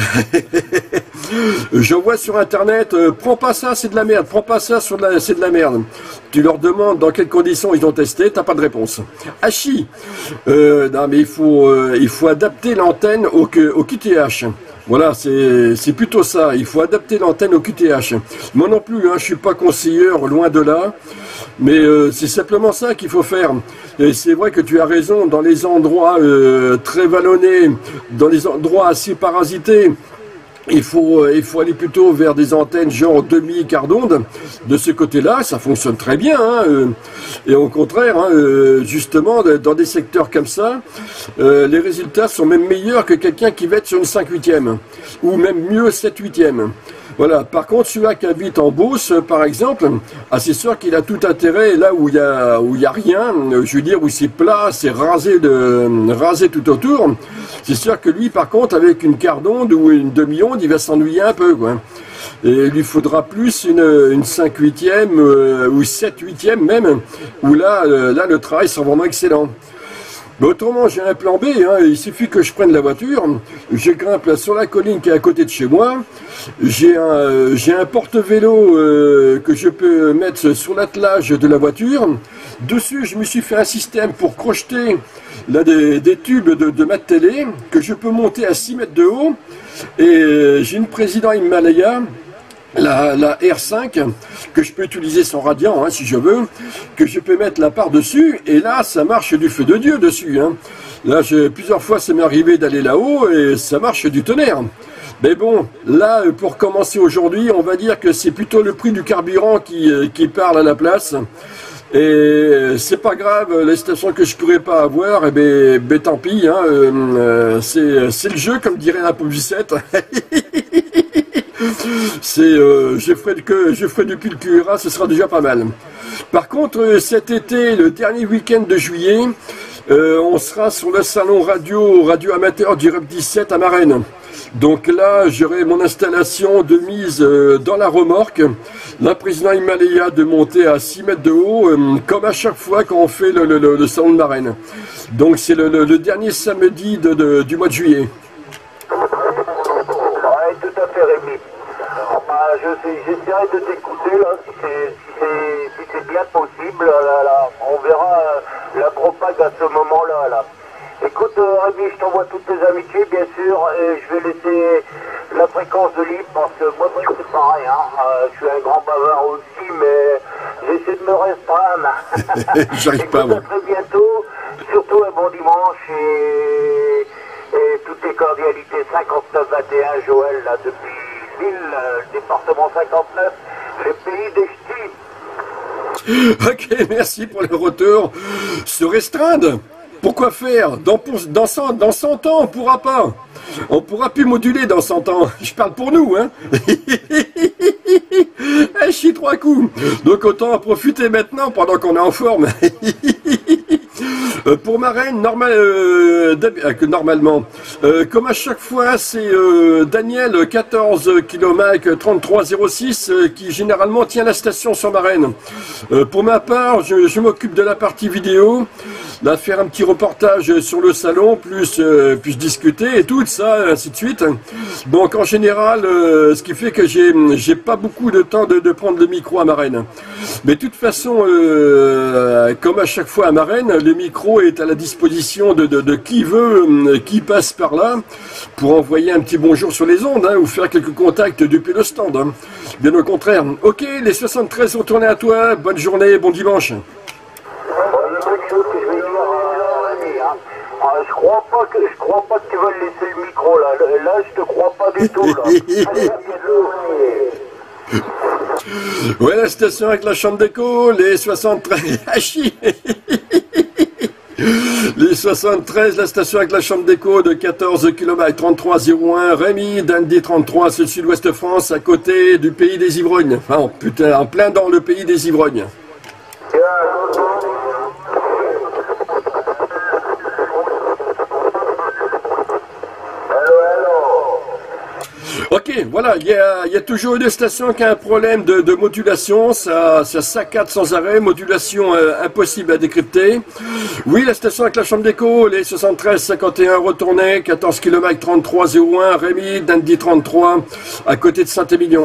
Je vois sur Internet, prends pas ça, c'est de la merde, prends pas ça, c'est de la merde. Tu leur demandes dans quelles conditions ils ont testé, t'as pas de réponse. Hachi, non mais il faut adapter l'antenne au QTH. Voilà, c'est plutôt ça. Il faut adapter l'antenne au QTH. Moi non plus, hein, je suis pas conseilleur, loin de là. Mais c'est simplement ça qu'il faut faire. Et c'est vrai que tu as raison, dans les endroits très vallonnés, dans les endroits assez parasités, il faut aller plutôt vers des antennes genre demi-quart d'onde. De ce côté-là, ça fonctionne très bien. Hein, et au contraire, hein, justement, dans des secteurs comme ça, les résultats sont même meilleurs que quelqu'un qui va être sur une 5/8e. Ou même mieux 7/8e. Voilà. Par contre, celui-là qui habite en Beauce, par exemple, c'est sûr qu'il a tout intérêt là où il y a rien, je veux dire où c'est plat, c'est rasé tout autour. C'est sûr que lui, par contre, avec une quart d'onde ou une demi-onde, il va s'ennuyer un peu, quoi. Et il lui faudra plus une 5/8e ou 7/8e même, où là, le travail sera vraiment excellent. Mais autrement, j'ai un plan B, hein, il suffit que je prenne la voiture, je grimpe sur la colline qui est à côté de chez moi, j'ai un porte-vélo que je peux mettre sur l'attelage de la voiture. Dessus, je me suis fait un système pour crocheter là, des tubes de ma télé que je peux monter à 6 mètres de haut. Et j'ai une président Himalaya, la R5, que je peux utiliser sans radiant, hein, si je veux, que je peux mettre la part dessus, et là, ça marche du feu de Dieu dessus. Hein. Là, plusieurs fois, ça m'est arrivé d'aller là-haut, et ça marche du tonnerre. Mais bon, là, pour commencer aujourd'hui, on va dire que c'est plutôt le prix du carburant qui parle à la place. Et c'est pas grave, les stations que je pourrais pas avoir, eh ben tant pis, hein, c'est le jeu, comme dirait la Povicette. Je ferai depuis le QRA, ce sera déjà pas mal. Par contre, cet été, le dernier week-end de juillet, on sera sur le salon radio amateur du Rep 17 à Marennes. Donc là, j'aurai mon installation de mise dans la remorque, la président Himalaya de monter à 6 mètres de haut, comme à chaque fois quand on fait le salon de Marennes. Donc c'est le dernier samedi du mois de juillet. Ouais, tout à fait, Rémi. J'essaierai de t'écouter là, si c'est bien possible. Là, on verra la propague à ce moment-là. Là. Écoute, Rémi, je t'envoie toutes tes amitiés, bien sûr, et je vais laisser la fréquence de libre parce que moi, c'est pareil. Hein, je suis un grand bavard aussi, mais j'essaie de me restreindre. J'arrive pas à voir. À très bientôt, surtout un bon dimanche et toutes tes cordialités 59-21, Joël, là, depuis ville, département 59, le pays des ch'tis. Ok, merci pour le retour. Se restreindre? Pourquoi faire? Dans 100 ans, on pourra pas. On pourra plus moduler dans 100 ans. Je parle pour nous, hein. Je chie 3 coups. Donc autant en profiter maintenant pendant qu'on est en forme. Pour ma reine, normalement, comme à chaque fois, c'est Daniel, 14 km 3306, qui généralement tient la station sur ma reine. Pour ma part, je m'occupe de la partie vidéo, là, faire un petit reportage sur le salon, plus discuter et tout ça, ainsi de suite. Donc en général, ce qui fait que j'ai pas beaucoup de temps de prendre le micro à ma reine. Mais de toute façon, comme à chaque fois à ma reine, le micro est à la disposition de qui veut, qui passe par là, pour envoyer un petit bonjour sur les ondes, hein, ou faire quelques contacts depuis le stand. Hein. Bien au contraire. Ok, les 73 ont tourné à toi, bonne journée, bon dimanche. Je crois pas que tu vas laisser le micro là. Là, je te crois pas du tout là. Ouais, la station avec la chambre d'écho, les 73. Les 73, la station avec la chambre d'écho de 14 km 3301, Rémy, Dandy 33, c'est le sud-ouest France, à côté du pays des ivrognes. Enfin, putain, en plein dans le pays des ivrognes. Ok, voilà, il y a toujours une station qui a un problème de modulation, ça saccade sans arrêt, modulation impossible à décrypter. Oui, la station avec la chambre d'écho, les 73 51 retournés, 14 km 3301, Rémy, Dandy 33, à côté de Saint-Émilion.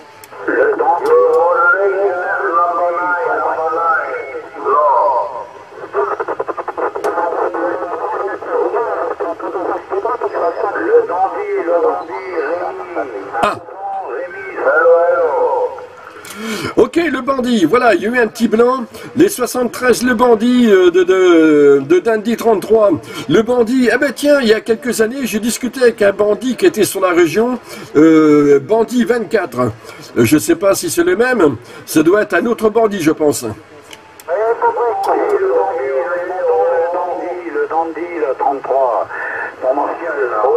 Ok, le bandit, voilà, il y a eu un petit blanc. Les 73, le bandit de Dandy 33. Le bandit, ah ben tiens, il y a quelques années, j'ai discuté avec un bandit qui était sur la région, bandit 24. Je sais pas si c'est le même, ça doit être un autre bandit, je pense. Le dandy, le 33. Mon ancien,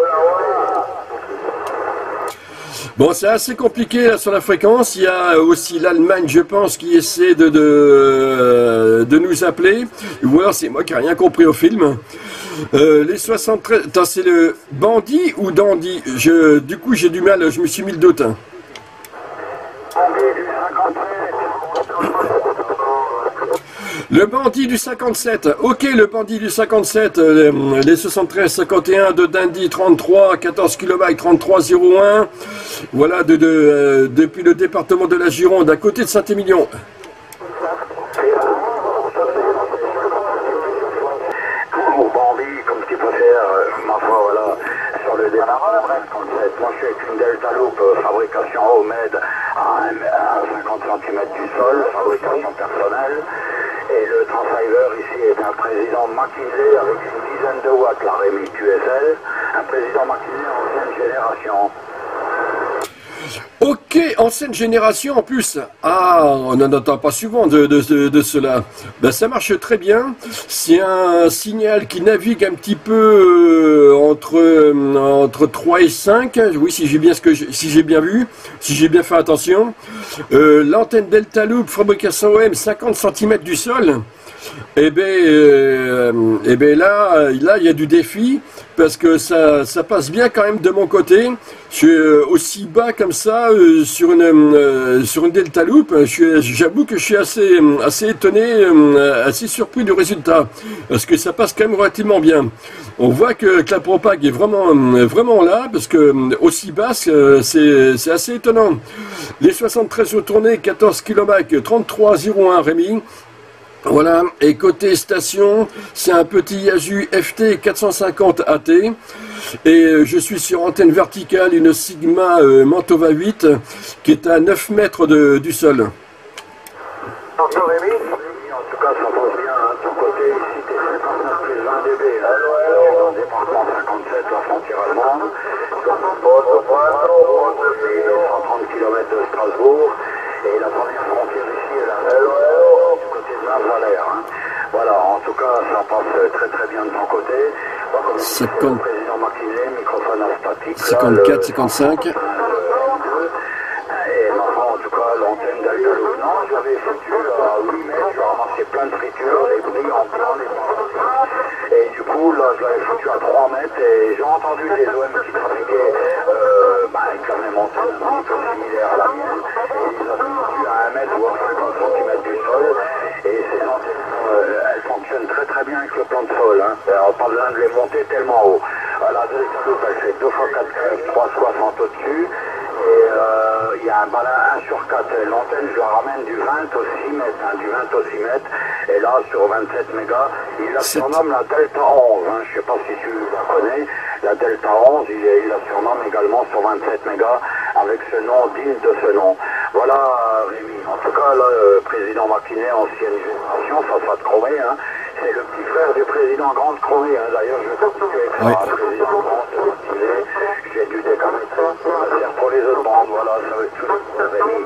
Bon, c'est assez compliqué là sur la fréquence. Il y a aussi l'Allemagne, je pense, qui essaie de nous appeler. Ou alors c'est moi qui n'ai rien compris au film. Les 73... Attends, c'est le bandit ou dandy? Du coup, j'ai du mal, je me suis mis le doute. Le bandit du 57, ok, le bandit du 57, les 73 51 de Dandy 33, 14 km 3301, voilà, depuis le département de la Gironde, à côté de Saint-Émilion. Au bandit, comme ce qu'il faut faire, ma foi, voilà, sur le département 57, moi je suis avec une Delta Loop, fabrication Homemade à 50 cm du sol, fabrication personnelle. Et le Transfiver ici est un président McKinsey avec une dizaine de watts, la Rémy QSL, un président McKinsey ancienne génération. Ok, ancienne génération en plus. Ah, on n'en entend pas souvent de cela. Ben, ça marche très bien. C'est un signal qui navigue un petit peu entre 3 et 5. Oui, si j'ai bien vu, si j'ai bien fait attention. L'antenne Delta Loop, fabrication OM, 50 cm du sol. Eh ben là, il y a du défi parce que ça passe bien quand même de mon côté. Je suis aussi bas comme ça sur une Delta Loop. J'avoue que je suis assez étonné, assez surpris du résultat parce que ça passe quand même relativement bien. On voit que la propague est vraiment là parce que aussi basse, c'est assez étonnant. Les 73 retournés, 14 km 3301 Rémy. Voilà, et côté station, c'est un petit Yaesu FT 450 AT, et je suis sur antenne verticale, une Sigma Mantova 8, qui est à 9 mètres du sol. Bonjour Rémy, en tout cas ça passe bien, hein. Ton côté ici t'es 59 plus 20 dB, là, dans le département 57, la frontière allemande, km de Strasbourg. Et la première frontière ici est là, du côté de Saint-Valère. Hein. Voilà, en tout cas, ça passe très très bien de ton côté. Bon, comme je disais, le président Martinet, microphone à statique. 54, 55. Et maintenant, en tout cas, l'antenne d'Algalou. Non, je l'avais foutu à 8 mètres, je ramassé plein de fritures, les bris en plein, les bons. Et du coup, là, je l'avais foutu à 3 mètres et j'ai entendu des OM qui trafiquaient avec la même antenne un petit peu similaire à la mienne. Et ils ont foutu à 1 mètre ou à 50 cm du sol. Et ces antennes, elles fonctionnent très très bien avec le plan de sol. Hein. Alors, pas besoin de les monter tellement haut. La Delta Loop, elle fait 2 x 4 360 au-dessus. Et il y a un balin 1 sur 4. L'antenne, je la ramène du 20 au 6 mètres. Hein, du 20 au 6 mètres. Et là, sur 27 mégas, il la surnomme la Delta 11. Hein, je ne sais pas si tu la connais. La Delta 11, il la surnomme également sur 27 mégas avec ce nom digne de ce nom. Voilà, Rémi. En tout cas, là, le président Martinet, ancienne génération, Fassad Cromé, hein, c'est le petit frère du président Grande Cromé. Hein. D'ailleurs, je vais continuer avec le président Grande Martinet. J'ai dû décaler pour les autres bandes. Voilà, ça va être tout, Rémi.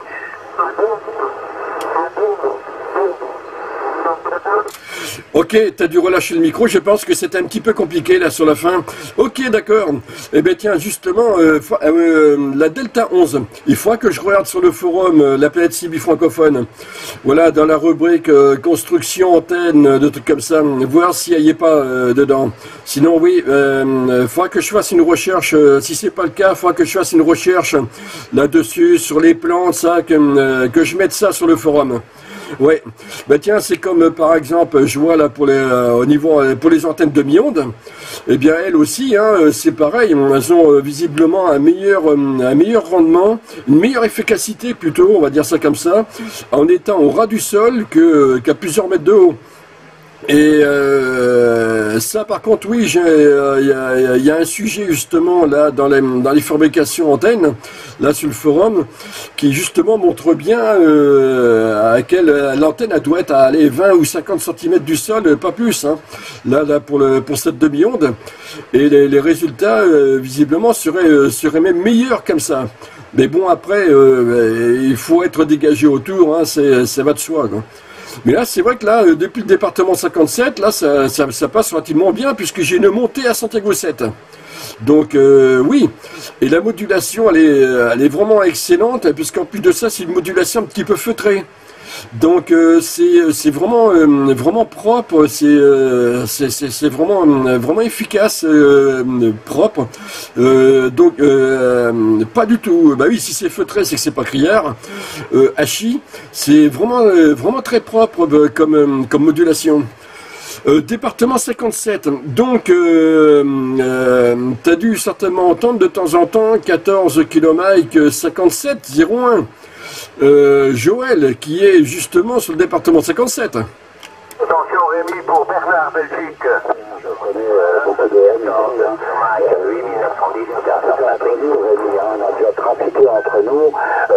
Ok, t'as dû relâcher le micro, je pense que c'était un petit peu compliqué là sur la fin. Ok, d'accord. Eh bien tiens, justement, la Delta 11, il faudra que je regarde sur le forum la planète Cibi francophone. Voilà, dans la rubrique construction, antenne, de trucs comme ça, voir s'il n'y est pas dedans. Sinon oui, il faudra que je fasse une recherche, si c'est pas le cas, il faudra que je fasse une recherche là-dessus, sur les plans, ça, que je mette ça sur le forum. Ouais, bah tiens, c'est comme par exemple, je vois là pour les au niveau pour les antennes de mi-ondes, eh bien elles aussi, hein, c'est pareil, elles ont visiblement un meilleur rendement, une meilleure efficacité plutôt, on va dire ça comme ça, en étant au ras du sol qu'à plusieurs mètres de haut. Et ça par contre oui, il y a un sujet justement là dans les fabrications antennes, là sur le forum, qui justement montre bien à quelle l'antenne elle doit être à aller 20 ou 50 cm du sol, pas plus, hein, là pour cette demi-onde, et les résultats visiblement seraient même meilleurs comme ça. Mais bon après il faut être dégagé autour, hein, ça va de soi, quoi. Mais là, c'est vrai que là, depuis le département 57, là, ça passe relativement bien, puisque j'ai une montée à Santiago 7. Donc, oui. Et la modulation, elle est vraiment excellente, puisqu'en plus de ça, c'est une modulation un petit peu feutrée. Donc, c'est vraiment, vraiment propre, c'est vraiment efficace, propre. Donc, pas du tout. Bah oui, si c'est feutré, c'est que c'est pas criard. Hachi, c'est vraiment très propre comme modulation. Département 57, donc tu as dû certainement entendre de temps en temps 14 km 57 01. Joël, qui est justement sur le département 57. Attention Rémi pour Bernard, Belgique. Je connais beaucoup de M, 8910, Rémi, on a déjà trafiqué entre nous,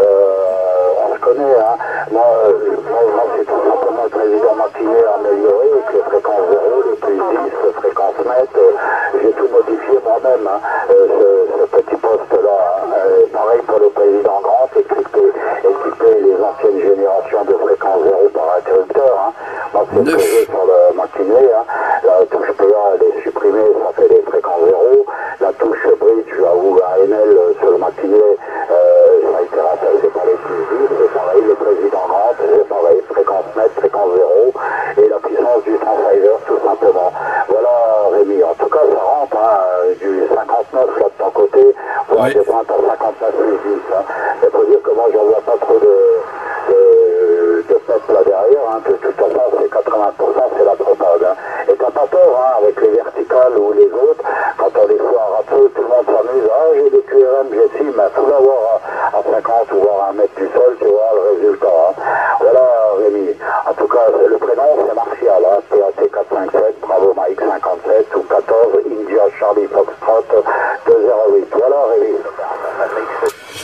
on se connaît, hein. Moi c'est tout simplement le président Martinet amélioré, avec les fréquences 0, les plus 10, les fréquences mètres, j'ai tout modifié moi-même, hein. Ce petit poste-là, pareil pour le président Grant, équiper les anciennes générations de fréquences 0 par interrupteur, hein. Moi c'est ce que j'ai sur le Martinet, hein. La touche PA elle est supprimée, ça fait des fréquences 0, la touche bridge ou ANL sur le Martinet, ça a été rattaché par les plus 10, c'est pareil, le président Grant, c'est pareil, fréquence mètre, fréquence 0, et la puissance du transceiver tout simplement. Voilà Rémi, en tout cas ça rentre, hein, du 59 là de ton côté, on descend à 59 plus 10, hein. Il faut dire que moi j'en vois pas trop de peuple là derrière, hein. De toute façon c'est 80%, c'est la propage, hein. Et t'as pas peur, hein, avec les verticales ou les autres, quand on les foire à peu, tout le monde s'amuse, ah j'ai des QRM, j'ai si, mais faut l'avoir à 50 ou voire à 1 mètre du sol, tu vois le résultat, hein. Voilà Rémi, en tout cas le prénom c'est Martial, hein, PAT 457, Bravo Mike 57 ou 14, India Charlie Foxtrot 208, voilà Rémi.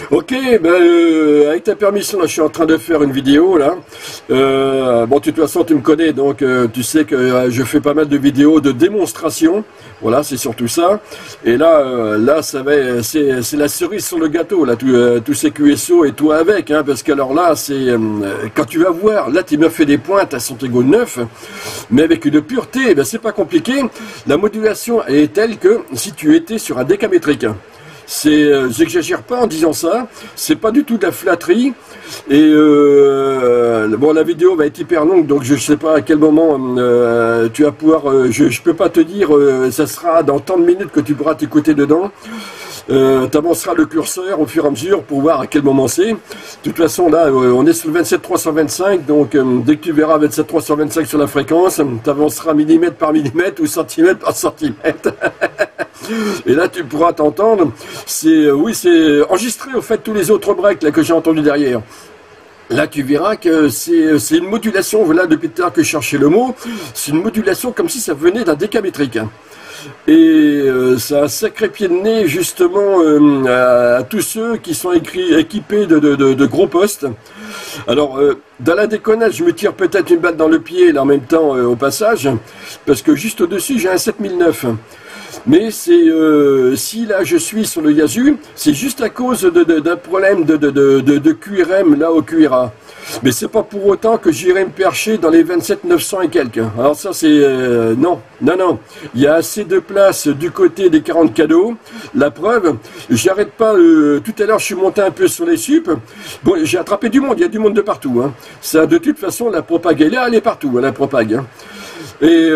Ok, ben, avec ta permission, là, je suis en train de faire une vidéo là. Bon, de toute façon, tu me connais, donc tu sais que je fais pas mal de vidéos de démonstration. Voilà, c'est surtout ça. Et là, ça va, c'est la cerise sur le gâteau là, tous ces QSO et tout avec, hein, parce qu'alors là, c'est quand tu vas voir, là, tu m'as fait des pointes à Santiago 9, mais avec une pureté, ben, c'est pas compliqué. La modulation est telle que si tu étais sur un décamétrique. J'exagère pas en disant ça, c'est pas du tout de la flatterie, et bon, la vidéo va être hyper longue, donc je sais pas à quel moment tu vas pouvoir, je peux pas te dire, ça sera dans tant de minutes que tu pourras t'écouter dedans. Tu avanceras le curseur au fur et à mesure pour voir à quel moment c'est. De toute façon, là, on est sur le 27325, donc dès que tu verras 27325 sur la fréquence, tu avanceras millimètre par millimètre ou centimètre par centimètre. Et là, tu pourras t'entendre. Oui, c'est enregistré au fait tous les autres breaks là, que j'ai entendus derrière. Là, tu verras que c'est une modulation, voilà, depuis tout à l'heure que je cherchais le mot, c'est une modulation comme si ça venait d'un décamétrique. Et ça a un sacré pied de nez justement à tous ceux qui sont équipés de gros postes. Alors, dans la déconnade, je me tire peut-être une balle dans le pied là, en même temps au passage, parce que juste au-dessus, j'ai un 7009. Mais c'est si là je suis sur le Yasu, c'est juste à cause d'un problème de QRM là au QRA. Mais c'est pas pour autant que j'irai me percher dans les 27 900 et quelques. Alors ça c'est non. Il y a assez de place du côté des 40 cadeaux. La preuve, j'arrête pas. Tout à l'heure je suis monté un peu sur les sup. Bon, j'ai attrapé du monde. Il y a du monde de partout. Hein. Ça de toute façon la propague est là, elle est partout. Hein, la propague. Hein. Et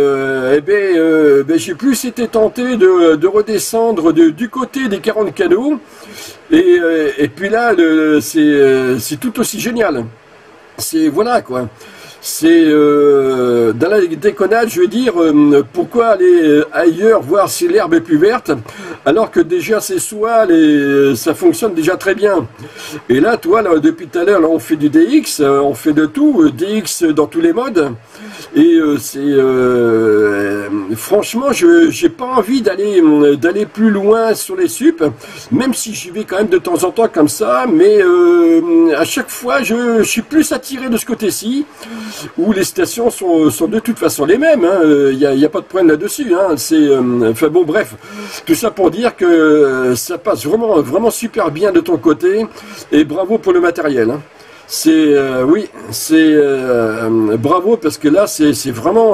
j'ai plus été tenté de redescendre du côté des 40 canaux. Et puis là, c'est tout aussi génial. C'est voilà quoi. C'est dans la déconnade, je veux dire, pourquoi aller ailleurs voir si l'herbe est plus verte, alors que déjà c'est soit ça fonctionne déjà très bien. Et là, toi, là, depuis tout à l'heure, là, on fait du DX, on fait de tout, DX dans tous les modes. Et franchement, j'ai pas envie d'aller plus loin sur les sup, même si j'y vais quand même de temps en temps comme ça, mais à chaque fois, je suis plus attiré de ce côté-ci, où les stations sont de toute façon les mêmes. Il n'y a pas de problème là-dessus. Hein, enfin bon, bref, tout ça pour dire que ça passe vraiment super bien de ton côté, et bravo pour le matériel. Hein. Oui, bravo parce que là c'est vraiment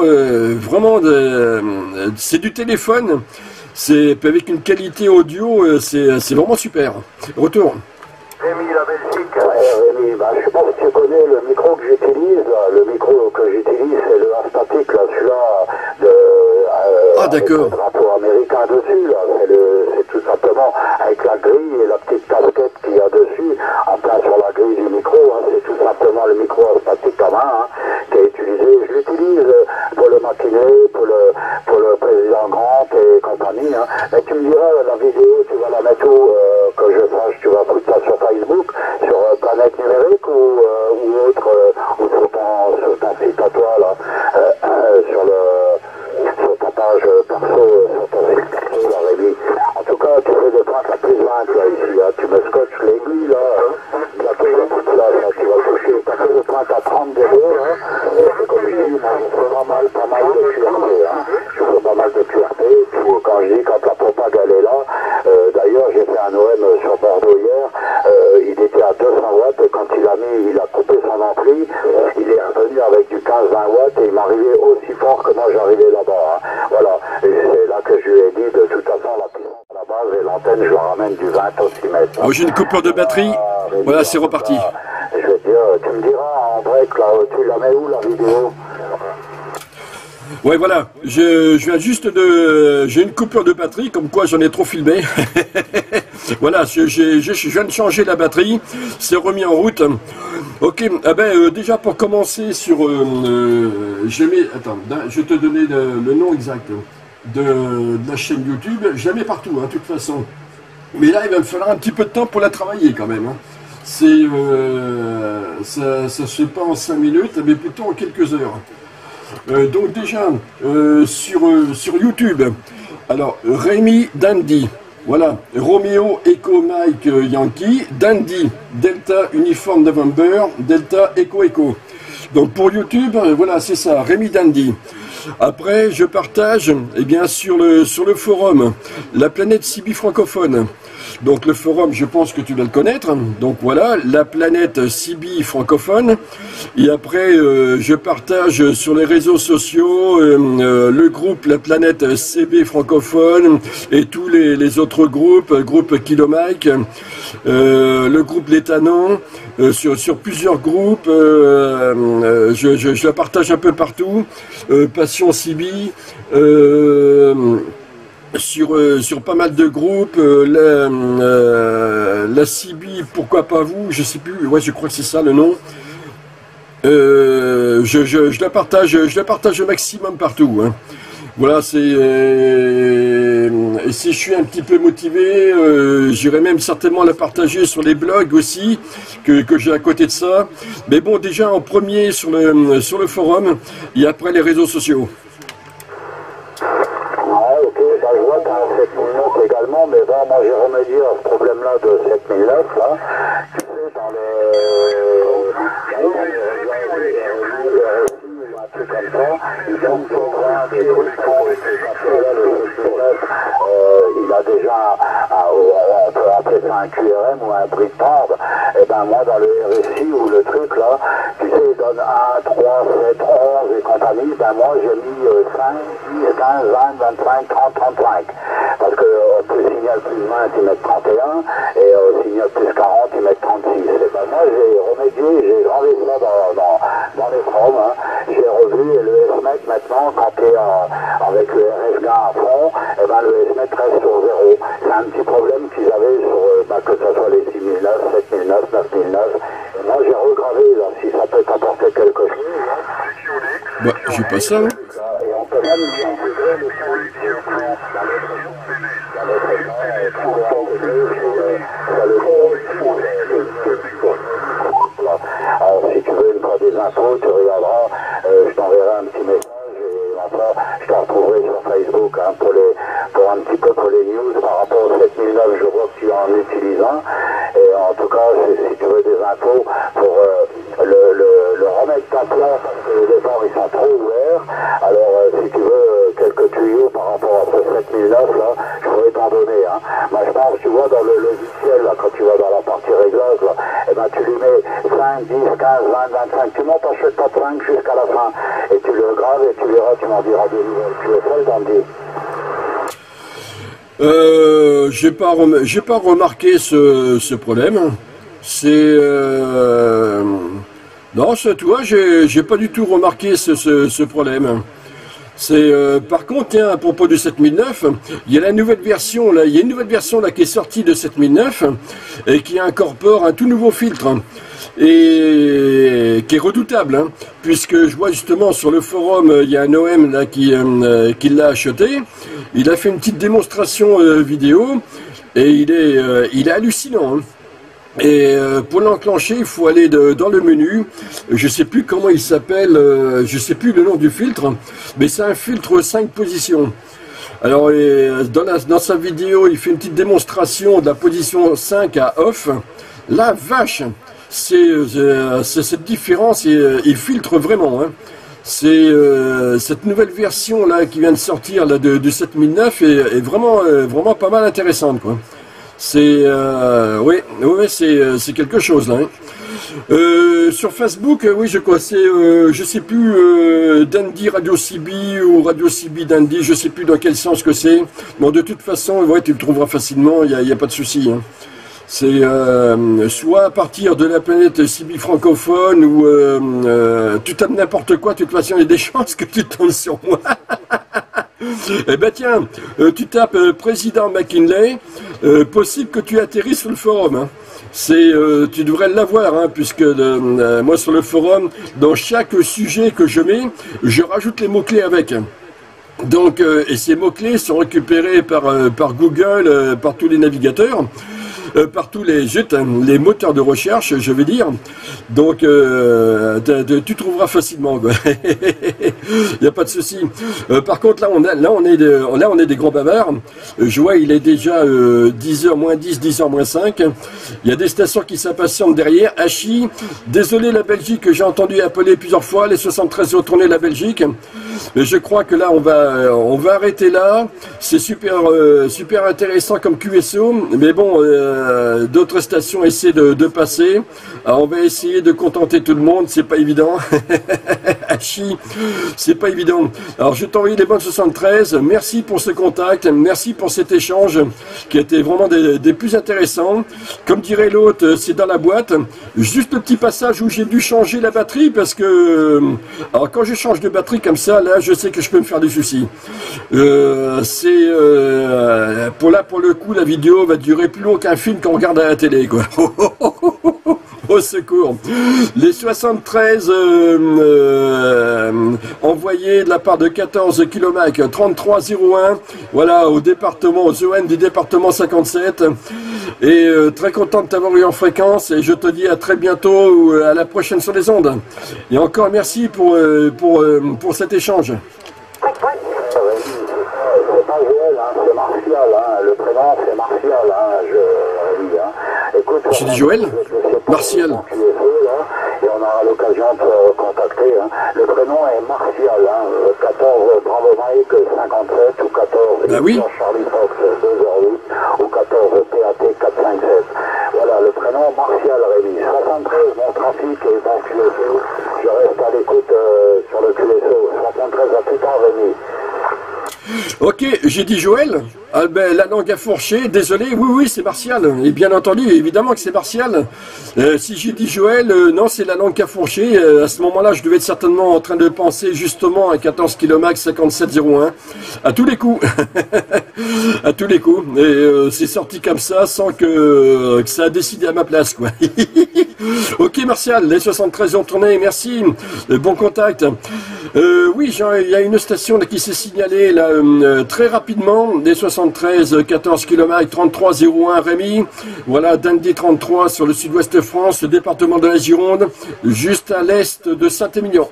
c'est du téléphone, c'est avec une qualité audio, c'est vraiment super. Retour. Rémi, la Belgique. Rémi, je sais pas si tu connais le micro que j'utilise. Le micro que j'utilise, c'est le Astatic, là, celui-là, ah d'accord. Le drapeau américain dessus, là. C'est tout simplement avec la grille et la petite casquette qu'il y a dessus, en plein sur la grille du micro. Hein, c'est tout simplement le micro Astatic à main, hein, qui est utilisé. Je l'utilise pour le matinée, pour le président Grant et compagnie. Hein. Mais tu me diras, la vidéo, tu vas la mettre où, que je sache, tu vas foutre ça sur Facebook, sur Planète Numérique ou autre, ou sur ton site à toi, là, sur ta page perso, sur ton site perso, là, Rémi. En tout cas, tu fais des points à plus 20, là, ici, hein. Tu me scotches l'aiguille, là, bientôt, là, tu vas toucher, tu as fait des points à 30 degrés, là, et c'est comme je dis, moi, je fais pas mal de pureté, hein. Je fais pas mal de pureté, puis quand je dis, quand la propague, elle est là, d'ailleurs, j'ai fait un OM sur Bordeaux hier, il était à 200 watts, et quand il a coupé son ampli, il est revenu avec du 15-20 watts, et il m'arrivait aussi fort que moi j'arrivais là-bas, hein. Voilà, et c'est là que je lui ai dit, de toute façon, la puissance à la base, et l'antenne, je la ramène du 20 au 6 mètres. Oh, j'ai une coupure de batterie, voilà, c'est reparti. Je veux dire, tu me diras, en break, là, tu la mets où, la vidéo? Ouais, voilà, je viens juste j'ai une coupure de batterie, comme quoi j'en ai trop filmé. Voilà, je viens de changer la batterie, c'est remis en route. Ok, déjà pour commencer sur... attends, je vais te donner le nom exact de la chaîne YouTube. Je la mets partout, hein, de toute façon. Mais là, il va me falloir un petit peu de temps pour la travailler quand même. Hein. Ça se fait pas en 5 minutes, mais plutôt en quelques heures. Donc déjà, sur YouTube, alors Rémi Dandy, Voilà, Romeo, Echo, Mike, Yankee, Dandy, Delta, Uniform November, Delta, Echo, Echo. Donc pour YouTube, voilà, c'est ça, Rémi Dandy. Après, je partage, eh bien, sur le forum, la planète Sibi francophone. Donc le forum, je pense que tu dois le connaître. Donc voilà, la planète Sibi francophone. Et après, je partage sur les réseaux sociaux le groupe La Planète CB francophone et tous les autres groupes, groupe Kilomike, le groupe L'Étanon, sur plusieurs groupes. Je la partage un peu partout. Passion Sibi. Sur pas mal de groupes, la Sibi, pourquoi pas vous, je sais plus, ouais, je crois que c'est ça le nom. Je la partage au maximum partout. Hein. Voilà, c'est et si je suis un petit peu motivé, j'irai même certainement la partager sur les blogs aussi que j'ai à côté de ça. Mais bon, déjà en premier sur le forum et après les réseaux sociaux. Je vois que tu as 7009 également, mais bon, moi j'ai remédié à ce problème-là de 7009, là. Tu sais, dans les un truc comme ça, ils sont au train des trucs pour le 7009, il a déjà, on peut appeler ça un QRM ou un bris de table. Et ben moi, dans le RSI ou le truc là, tu sais, il donne 1, 3, 7, 11 et compagnie, ben moi j'ai mis 5, 10, 15, 20, 25, 30, 35. Parce que signal plus 20, ils mettent 31, et signal plus 40, ils mettent 36. Et ben moi j'ai remédié, j'ai gravé ça dans les forums, hein. J'ai revu le SMEC maintenant, quand tu es avec le RSG à fond, et ben le SMEC reste sur 0. C'est un petit problème qu'ils avaient sur, que ce soit les 6009, 7009, 9009. Et moi j'ai regravé là, si ça peut t'apporter quelque chose. Bah, j'ai pas ça. Hein. Et on peut même y intégrer le alors si tu veux une fois des infos, tu regarderas, je t'enverrai un petit message et enfin je te retrouverai sur Facebook hein, pour un petit peu pour les news par rapport au 7009, je vois que tu en utilises un. Et en tout cas, si tu veux des infos pour le remettre à plat parce que les gens ils sont trop ouverts, alors si tu veux quelques tuyaux par rapport à ce 7009 là, je pourrais t'en donner. Hein. Moi je pense, tu vois, dans le logiciel, là, quand tu vas dans la partie réglage, là, et ben, tu lui mets 5, 10, 15, 20, 25, tu montes à chaque top 5 jusqu'à la fin, et tu le graves et tu verras, tu m'en diras des nouvelles. Tu le fais, t'en dis. J'ai pas remarqué ce problème. C'est non, tu vois, j'ai pas du tout remarqué ce problème. C'est par contre, tiens, à propos du 7009, il y a la nouvelle version là, il y a une nouvelle version là qui est sortie de 7009 et qui incorpore un tout nouveau filtre et qui est redoutable, hein, puisque je vois justement sur le forum, il y a un OM là qui l'a acheté. Il a fait une petite démonstration vidéo et il est hallucinant. Hein. Et pour l'enclencher, il faut aller dans le menu. Je sais plus comment il s'appelle, je sais plus le nom du filtre, mais c'est un filtre 5 positions. Alors dans sa vidéo, il fait une petite démonstration de la position 5 à off. La vache, c'est cette différence, il filtre vraiment. Hein. C'est cette nouvelle version là qui vient de sortir là du 7009 est vraiment pas mal intéressante quoi. C'est oui, c'est quelque chose là. Hein. Sur Facebook, oui, je crois, c'est je sais plus Dandy Radio Sibi ou Radio Sibi Dandy, je sais plus dans quel sens que c'est. Bon, de toute façon, ouais, tu le trouveras facilement, il y a pas de souci. Hein. C'est soit à partir de la planète Sibi francophone ou tu tapes n'importe quoi, de toute façon, il y a des chances que tu tombes sur moi. Eh ben tiens, tu tapes président McKinley, possible que tu atterrisses sur le forum. Hein. Tu devrais l'avoir, hein, puisque moi sur le forum, dans chaque sujet que je mets, je rajoute les mots-clés avec. Donc, et ces mots-clés sont récupérés par Google, par tous les navigateurs. Par tous les moteurs de recherche, je veux dire. Donc, tu trouveras facilement. Quoi. Il n'y a pas de souci. Par contre, là, on est des grands bavards. Je vois, il est déjà 10h moins 10, 10h moins 5. Il y a des stations qui s'impatientent derrière. Hachi, désolé la Belgique, j'ai entendu appeler plusieurs fois. Les 73 ont tourné la Belgique. Mais je crois que là, on va arrêter là. C'est super, super intéressant comme QSO. Mais bon, d'autres stations essaient de passer. Alors, on va essayer de contenter tout le monde. C'est pas évident. Hachi, c'est pas évident. Alors, je t'envoie les bonnes 73. Merci pour ce contact. Merci pour cet échange qui a été vraiment des plus intéressants. Comme dirait l'autre, c'est dans la boîte. Juste le petit passage où j'ai dû changer la batterie parce que, alors quand je change de batterie comme ça, là, je sais que je peux me faire des soucis. Pour le coup, la vidéo va durer plus long qu'un film qu'on regarde à la télé, quoi. Au secours. Les 73 envoyés de la part de 14 km 3301, voilà, au département, aux ON du département 57. Et très content de t'avoir eu en fréquence et je te dis à très bientôt ou à la prochaine sur les ondes. Et encore merci pour cet échange. C'est Martial, le prénom c'est Martial, Écoute, j'ai dit Joël Martial. Et on aura l'occasion de te contacter. Le prénom est Martial, 14 Bravo Mike 57 ou 14 oui. Charlie Fox 2h8 ou 14 PAT 457. Voilà, le prénom Martial Rémi. 73, mon trafic et mon QSO. Je reste à l'écoute sur le QSO. 73 à tout temps Rémi. Ok, j'ai dit Joël. Ah ben, la langue à fourcher, désolé, oui, c'est Martial. Et bien entendu, évidemment que c'est Martial. Si j'ai dit Joël, non, c'est la langue à fourcher. À ce moment-là, je devais être certainement en train de penser justement à 14 km 5701. À tous les coups. À tous les coups. Et c'est sorti comme ça, sans que ça a décidé à ma place, quoi. Ok, Martial, les 73 ont tourné, merci. Bon contact. Oui, il y a une station là, qui s'est signalée là, très rapidement, des 73, 14 km 3301 Rémi, voilà, Dundee 33 sur le sud-ouest de France, le département de la Gironde, juste à l'est de Saint-Émilion.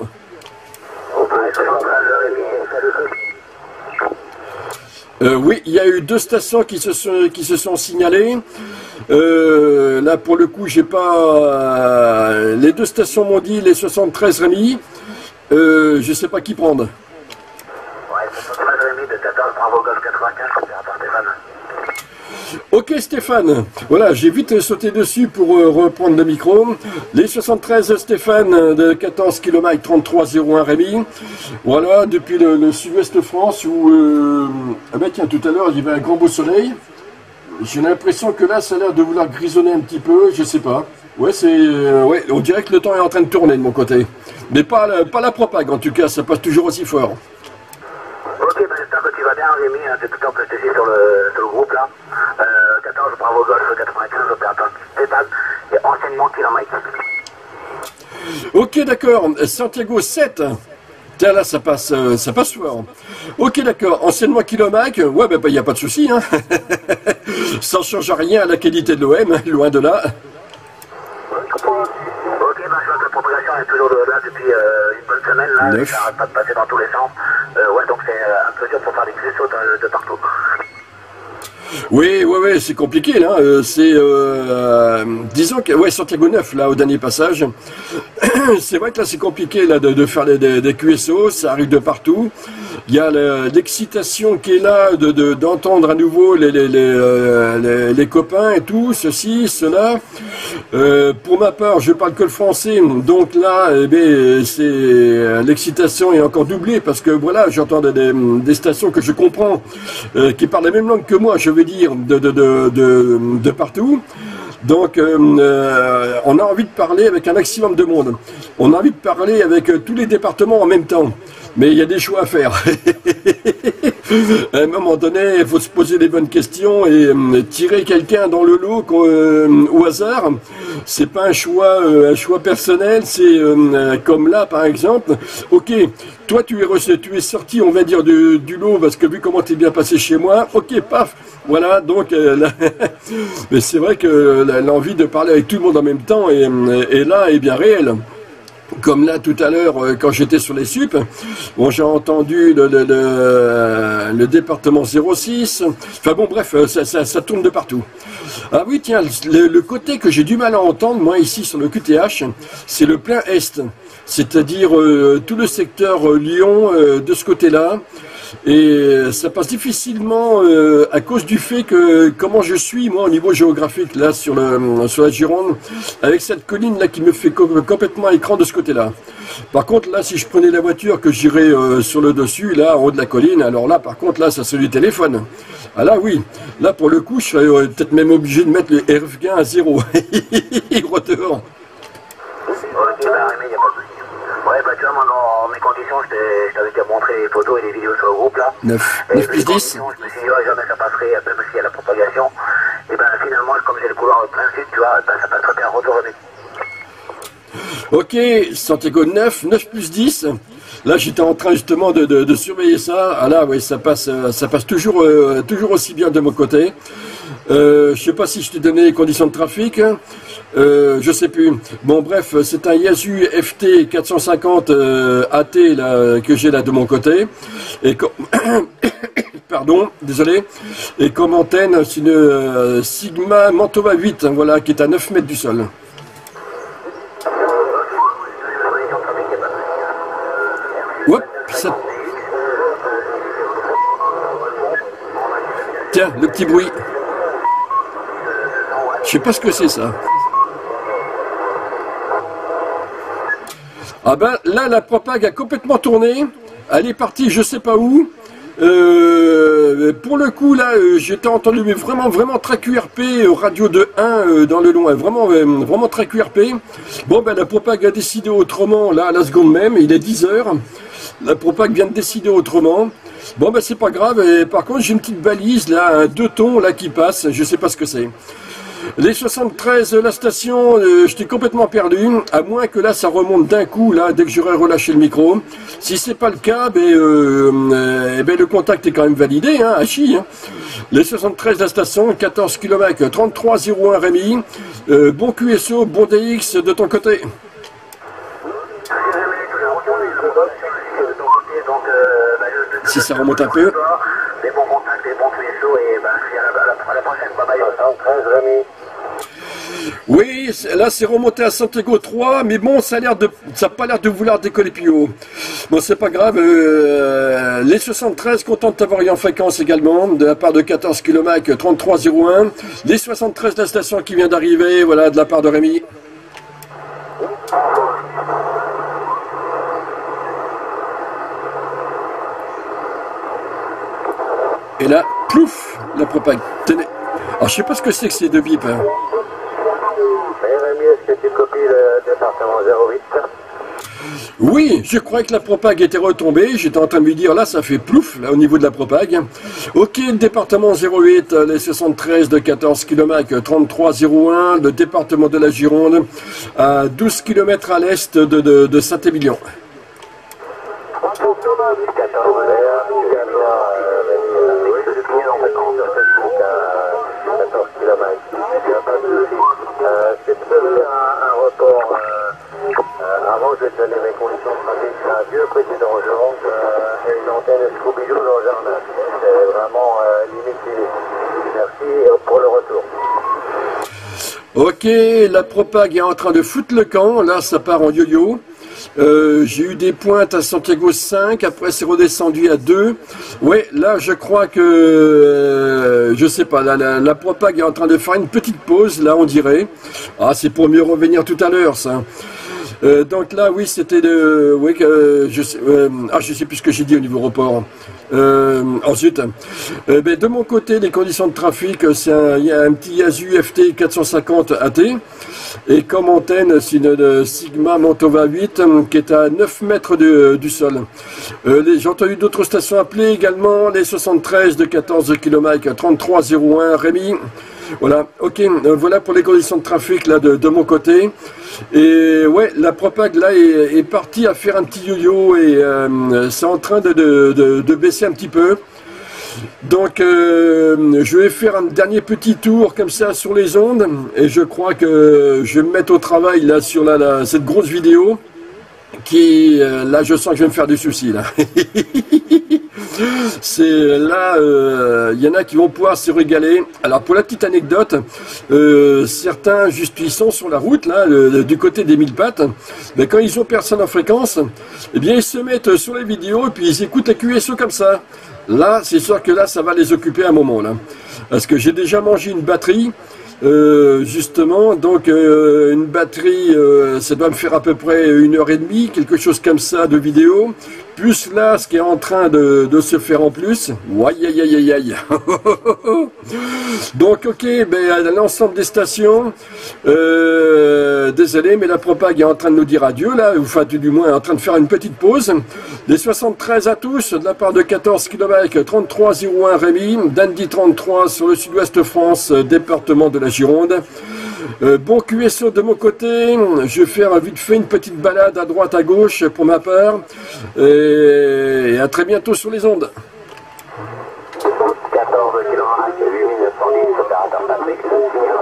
Oui, il y a eu deux stations qui se sont signalées. Là, pour le coup, j'ai pas... les deux stations m'ont dit les 73 Rémi. Je sais pas qui prendre. Ouais, 73 Rémi de 14 Bravo Golf 95, opérateur Stéphane. Ok Stéphane, voilà, j'ai vite sauté dessus pour reprendre le micro. Les 73 Stéphane de 14 km 3301 Rémi. Voilà, depuis le sud-ouest de France où... ah ben tiens, tout à l'heure, il y avait un grand beau soleil. J'ai l'impression que là, ça a l'air de vouloir grisonner un petit peu, je sais pas. Ouais, ouais, on dirait que le temps est en train de tourner de mon côté. Mais pas la propague, en tout cas, ça passe toujours aussi fort. Ok, ben j'espère que tu vas bien, Rémi. C'est tout le temps que je te suis sur le groupe, là. 14 Bravo Golf 95, opérateur Stéphane, et enseignement kilomètre. Ok, d'accord. Santiago 7. Tiens, là, ça passe fort. Ok, d'accord. Enseignement kilomètre. Ouais, ben, il n'y a pas de souci, hein. Ça ne change rien à la qualité de l'OM, loin de là. Ok, ben je vois que la propagation est toujours là depuis une bonne semaine, là. 9. Ça n'arrête pas de passer dans tous les sens. Ouais, donc c'est un peu dur pour faire des QSO de partout. Oui, c'est compliqué là. Disons que Santiago 9 là au dernier passage. C'est vrai que là c'est compliqué là de faire des QSO, ça arrive de partout. Il y a l'excitation qui est là d'entendre à nouveau les copains et tout, ceci, cela. Pour ma part, je parle que le français, donc là, l'excitation est encore doublée parce que voilà, j'entends des stations que je comprends, qui parlent la même langue que moi, je veux dire, de partout. Donc, on a envie de parler avec un maximum de monde. On a envie de parler avec tous les départements en même temps. Mais il y a des choix à faire. À un moment donné, il faut se poser les bonnes questions et tirer quelqu'un dans le lot au hasard. C'est pas un choix personnel. C'est comme là, par exemple. Ok, toi, tu es sorti, on va dire, du lot parce que vu comment t'es bien passé chez moi. Ok, paf. Voilà, donc, mais c'est vrai que l'envie de parler avec tout le monde en même temps est là, est bien réelle. Comme là tout à l'heure, quand j'étais sur les sup, bon, j'ai entendu le département 06. Enfin bon, bref, ça tourne de partout. Ah oui, tiens, le côté que j'ai du mal à entendre, moi ici sur le QTH, c'est le plein Est. C'est-à-dire tout le secteur Lyon de ce côté-là. Et ça passe difficilement à cause du fait que comment je suis moi au niveau géographique là sur la Gironde, avec cette colline là qui me fait complètement écran de ce côté-là. Par contre là, si je prenais la voiture que j'irais sur le dessus là en haut de la colline, alors là par contre là ça c'est du téléphone. Ah là oui, là pour le coup je serais peut-être même obligé de mettre le RF gain à 0. Dehors. Ouais, bah tu vois, moi dans mes conditions, je t'avais déjà montré les photos et les vidéos sur le groupe là. 9 plus 10. Je me suis dit, ouais, jamais ça passerait, même s'il y a la propagation. Et ben finalement, comme j'ai le couloir plein sud, tu vois, ben, ça passe très bien, retourner. Ok, Santiago 9 plus 10. Là, j'étais en train justement de surveiller ça. Ah là, oui, ça passe toujours aussi bien de mon côté. Je sais pas si je t'ai donné les conditions de trafic. Je sais plus. Bon, bref, c'est un Yaesu FT 450 AT là, que j'ai là de mon côté. Et pardon, désolé. Et comme antenne, c'est une Sigma Mantova 8, hein, voilà, qui est à 9 mètres du sol. Hop, ça... Tiens, le petit bruit. Je sais pas ce que c'est ça. Ah ben là, la propague a complètement tourné. Elle est partie je sais pas où. Pour le coup là, j'étais entendu mais vraiment très QRP, radio de 1 dans le loin, vraiment très QRP. Bon ben la propague a décidé autrement là à la seconde même, il est 10 h. La propague vient de décider autrement. Bon ben c'est pas grave, et par contre j'ai une petite balise là, un 2 tons là qui passe, je sais pas ce que c'est. Les 73, la station, j'étais complètement perdu, à moins que là ça remonte d'un coup, là, dès que j'aurai relâché le micro. Si c'est pas le cas, le contact est quand même validé, hein, à chi. Hein. Les 73, la station, 14 km, 3301 Rémi, bon QSO, bon DX de ton côté. Si ça remonte un peu. Des bons contacts, des bons QSO, et à la prochaine, bye bye, 73 Rémi. Oui, là c'est remonté à Santiago 3, mais bon, ça n'a pas l'air de vouloir décoller plus haut. Bon, c'est pas grave. Les 73, content de t'avoir eu en fréquence également, de la part de 14 km 3301. Les 73, la station qui vient d'arriver, voilà, de la part de Rémi. Et là, plouf, la propague. Tenez. Alors, je sais pas ce que c'est que ces deux bips. Hein. Est-ce que tu copies le département 08? Oui, je croyais que la propague était retombée. J'étais en train de lui dire, là, ça fait plouf, là, au niveau de la propague. Ok, le département 08, les 73 de 14 km 3301, le département de la Gironde, à 12 km à l'est de Saint-Émilion. 14 km. C'est peut-être un report. Avant, je vais te donner mes conditions de trafic. C'est un vieux petit donjon et une antenne Scooby-Doo dans le jardin. C'est vraiment limite. Merci pour le retour. Ok, la propague est en train de foutre le camp. Là, ça part en yo-yo. J'ai eu des pointes à Santiago 5, après c'est redescendu à 2. Ouais, là je crois que, je sais pas, la propague est en train de faire une petite pause, là on dirait. Ah, c'est pour mieux revenir tout à l'heure ça. Donc là, oui, c'était de... Oui, je sais plus ce que j'ai dit au niveau report. Ensuite, de mon côté, les conditions de trafic, il y a un petit Yaesu FT 450 AT. Et comme antenne, c'est une Sigma Mantova 8 qui est à 9 mètres du sol. J'ai entendu d'autres stations appeler également, les 73 de 14 km 3301 Rémi. Voilà, ok, voilà pour les conditions de trafic là de mon côté. Et ouais, la propague là est partie à faire un petit yo-yo et c'est en train de baisser un petit peu. Donc je vais faire un dernier petit tour comme ça sur les ondes et je crois que je vais me mettre au travail là sur cette grosse vidéo. là je sens que je vais me faire des soucis là. C'est là, il y en a qui vont pouvoir se régaler. Alors pour la petite anecdote, certains juste ils sont sur la route là, du côté des mille pattes, mais quand ils ont personne en fréquence, eh bien ils se mettent sur les vidéos et puis ils écoutent la QSO comme ça. Là, c'est sûr que là, ça va les occuper un moment là, parce que j'ai déjà mangé une batterie. Justement, donc une batterie, ça doit me faire à peu près 1h30, quelque chose comme ça de vidéo, plus là ce qui est en train de se faire en plus. Aïe aïe aïe aïe aïe. Donc ok, ben à l'ensemble des stations, désolé, mais la propague est en train de nous dire adieu là, enfin du moins en train de faire une petite pause. Les 73 à tous, de la part de 14 km 3301 Rémi, Dandy 33 sur le sud-ouest France, département de la Gironde. Bon QSO de mon côté, je vais faire vite fait une petite balade à droite à gauche pour ma part, et à très bientôt sur les ondes. 14 km, 8910, opérateur Patrick, signal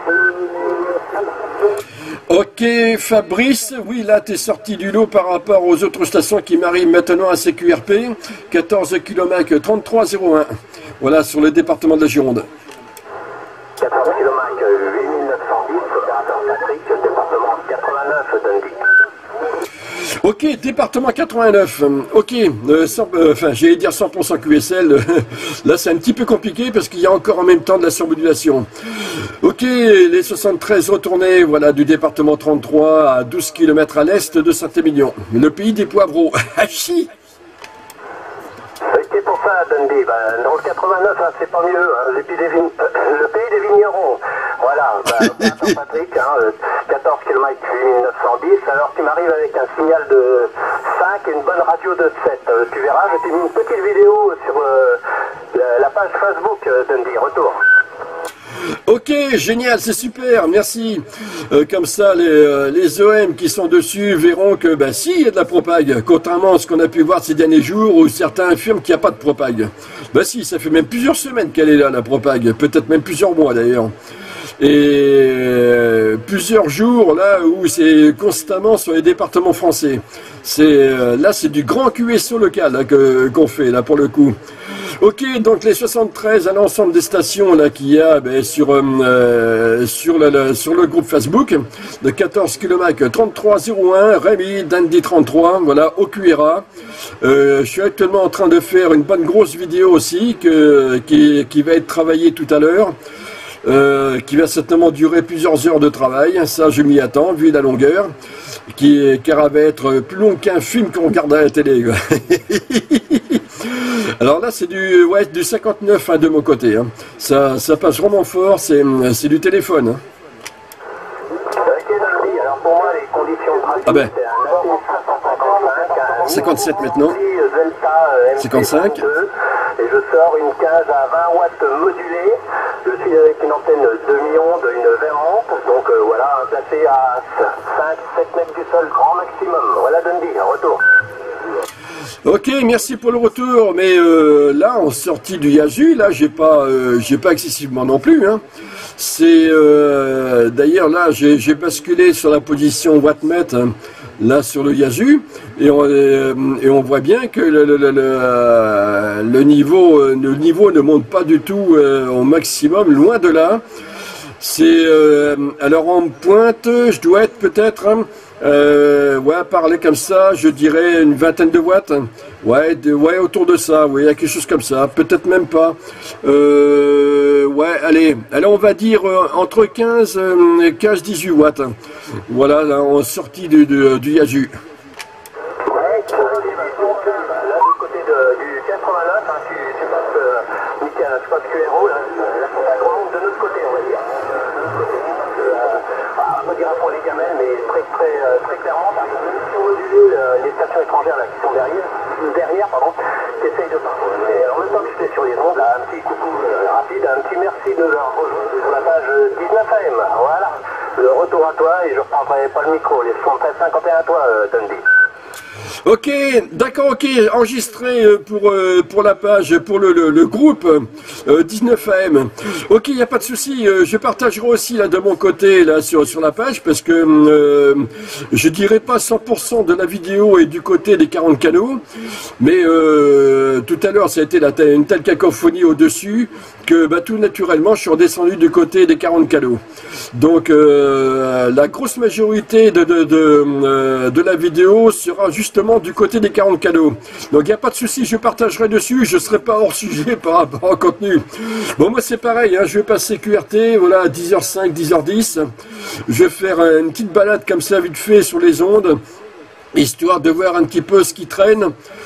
en fréquence. Ok Fabrice, oui là tu es sorti du lot par rapport aux autres stations qui m'arrivent maintenant à CQRP, 14 km 3301, voilà sur le département de la Gironde. 14 km, 8910, opérateur Patrick, département 89 Dundee. Ok, département 89, ok, enfin j'allais dire 100% QSL, là c'est un petit peu compliqué parce qu'il y a encore en même temps de la surmodulation. Ok, les 73 retournés, voilà, du département 33 à 12 km à l'est de Saint-Émilion, le pays des poivreaux, hachi. C'est pour ça Dundee, dans le 89 hein, c'est pas mieux, hein, le pays des vignerons. Voilà, opérateur Patrick, 14 km 8910, alors tu m'arrives avec un signal de 5 et une bonne radio de 7. Tu verras, je t'ai mis une petite vidéo sur la page Facebook Dundee, retour. Ok, génial, c'est super, merci. Comme ça, les OM qui sont dessus verront que, bah si, il y a de la propague, contrairement à ce qu'on a pu voir ces derniers jours où certains affirment qu'il n'y a pas de propague. Bah si, ça fait même plusieurs semaines qu'elle est là, la propague, peut-être même plusieurs mois d'ailleurs. Et plusieurs jours là où c'est constamment sur les départements français. Là c'est du grand QSO local là, qu'on fait là pour le coup. Ok, donc les 73 à l'ensemble des stations là qu'il y a sur le groupe Facebook de 14 km 3301 Rémi Dandy 33, voilà au QRA. Je suis actuellement en train de faire une bonne grosse vidéo aussi qui va être travaillée tout à l'heure. Qui va certainement durer plusieurs heures de travail, ça je m'y attends vu la longueur, car elle va être plus long qu'un film qu'on regarde à la télé. Alors là c'est du 59 hein, de mon côté, hein. Ça passe vraiment fort, c'est du téléphone. Hein. Alors pour moi les conditions pratiques, ah ben. c'est un 57 maintenant. 55. Et je sors une cage à 20 watts modulée. Je suis avec une antenne 2 millions de une Vermont. Donc voilà, placé à 5-7 mètres du sol, grand maximum. Voilà Dundee, retour. Ok, merci pour le retour, mais là, en sortie du Yasu, là, j'ai pas excessivement non plus, hein. C'est, d'ailleurs, là, j'ai basculé sur la position wattmètre, hein, là, sur le Yasu, et on voit bien que le niveau ne monte pas du tout au maximum, loin de là. C'est, alors en pointe, je dois être peut-être, hein, parler comme ça, je dirais une vingtaine de watts. Ouais, autour de ça, oui, il y a quelque chose comme ça, peut-être même pas. Allez, on va dire entre 15-18 watts. Voilà, là, en sortie du Yasu. Très clairement, parce que sur les stations étrangères là, qui sont derrière, qui essayent de partir. Mais en même temps que j'étais sur les ondes, là, un petit coucou rapide, un petit merci de leur rejoindre sur la page 19 AM. Voilà, le retour à toi et je reprendrai pas le micro, les 73-51 à toi, Dundee. Ok, d'accord, ok, enregistré pour la page, pour le groupe 19AM. Ok, il n'y a pas de souci, je partagerai aussi là de mon côté là sur la page parce que je dirais pas 100% de la vidéo est du côté des 40 canaux, mais tout à l'heure ça a été une telle cacophonie au-dessus que bah, tout naturellement je suis redescendu du côté des 40 canaux. Donc la grosse majorité de la vidéo sera justement du côté des 40 canaux. Donc il n'y a pas de souci, je partagerai dessus, je ne serai pas hors sujet par rapport au contenu. Bon, moi c'est pareil, hein, je vais passer QRT, voilà, à 10h05, 10h10. Je vais faire une petite balade comme ça, vite fait, sur les ondes, histoire de voir un petit peu ce qui traîne.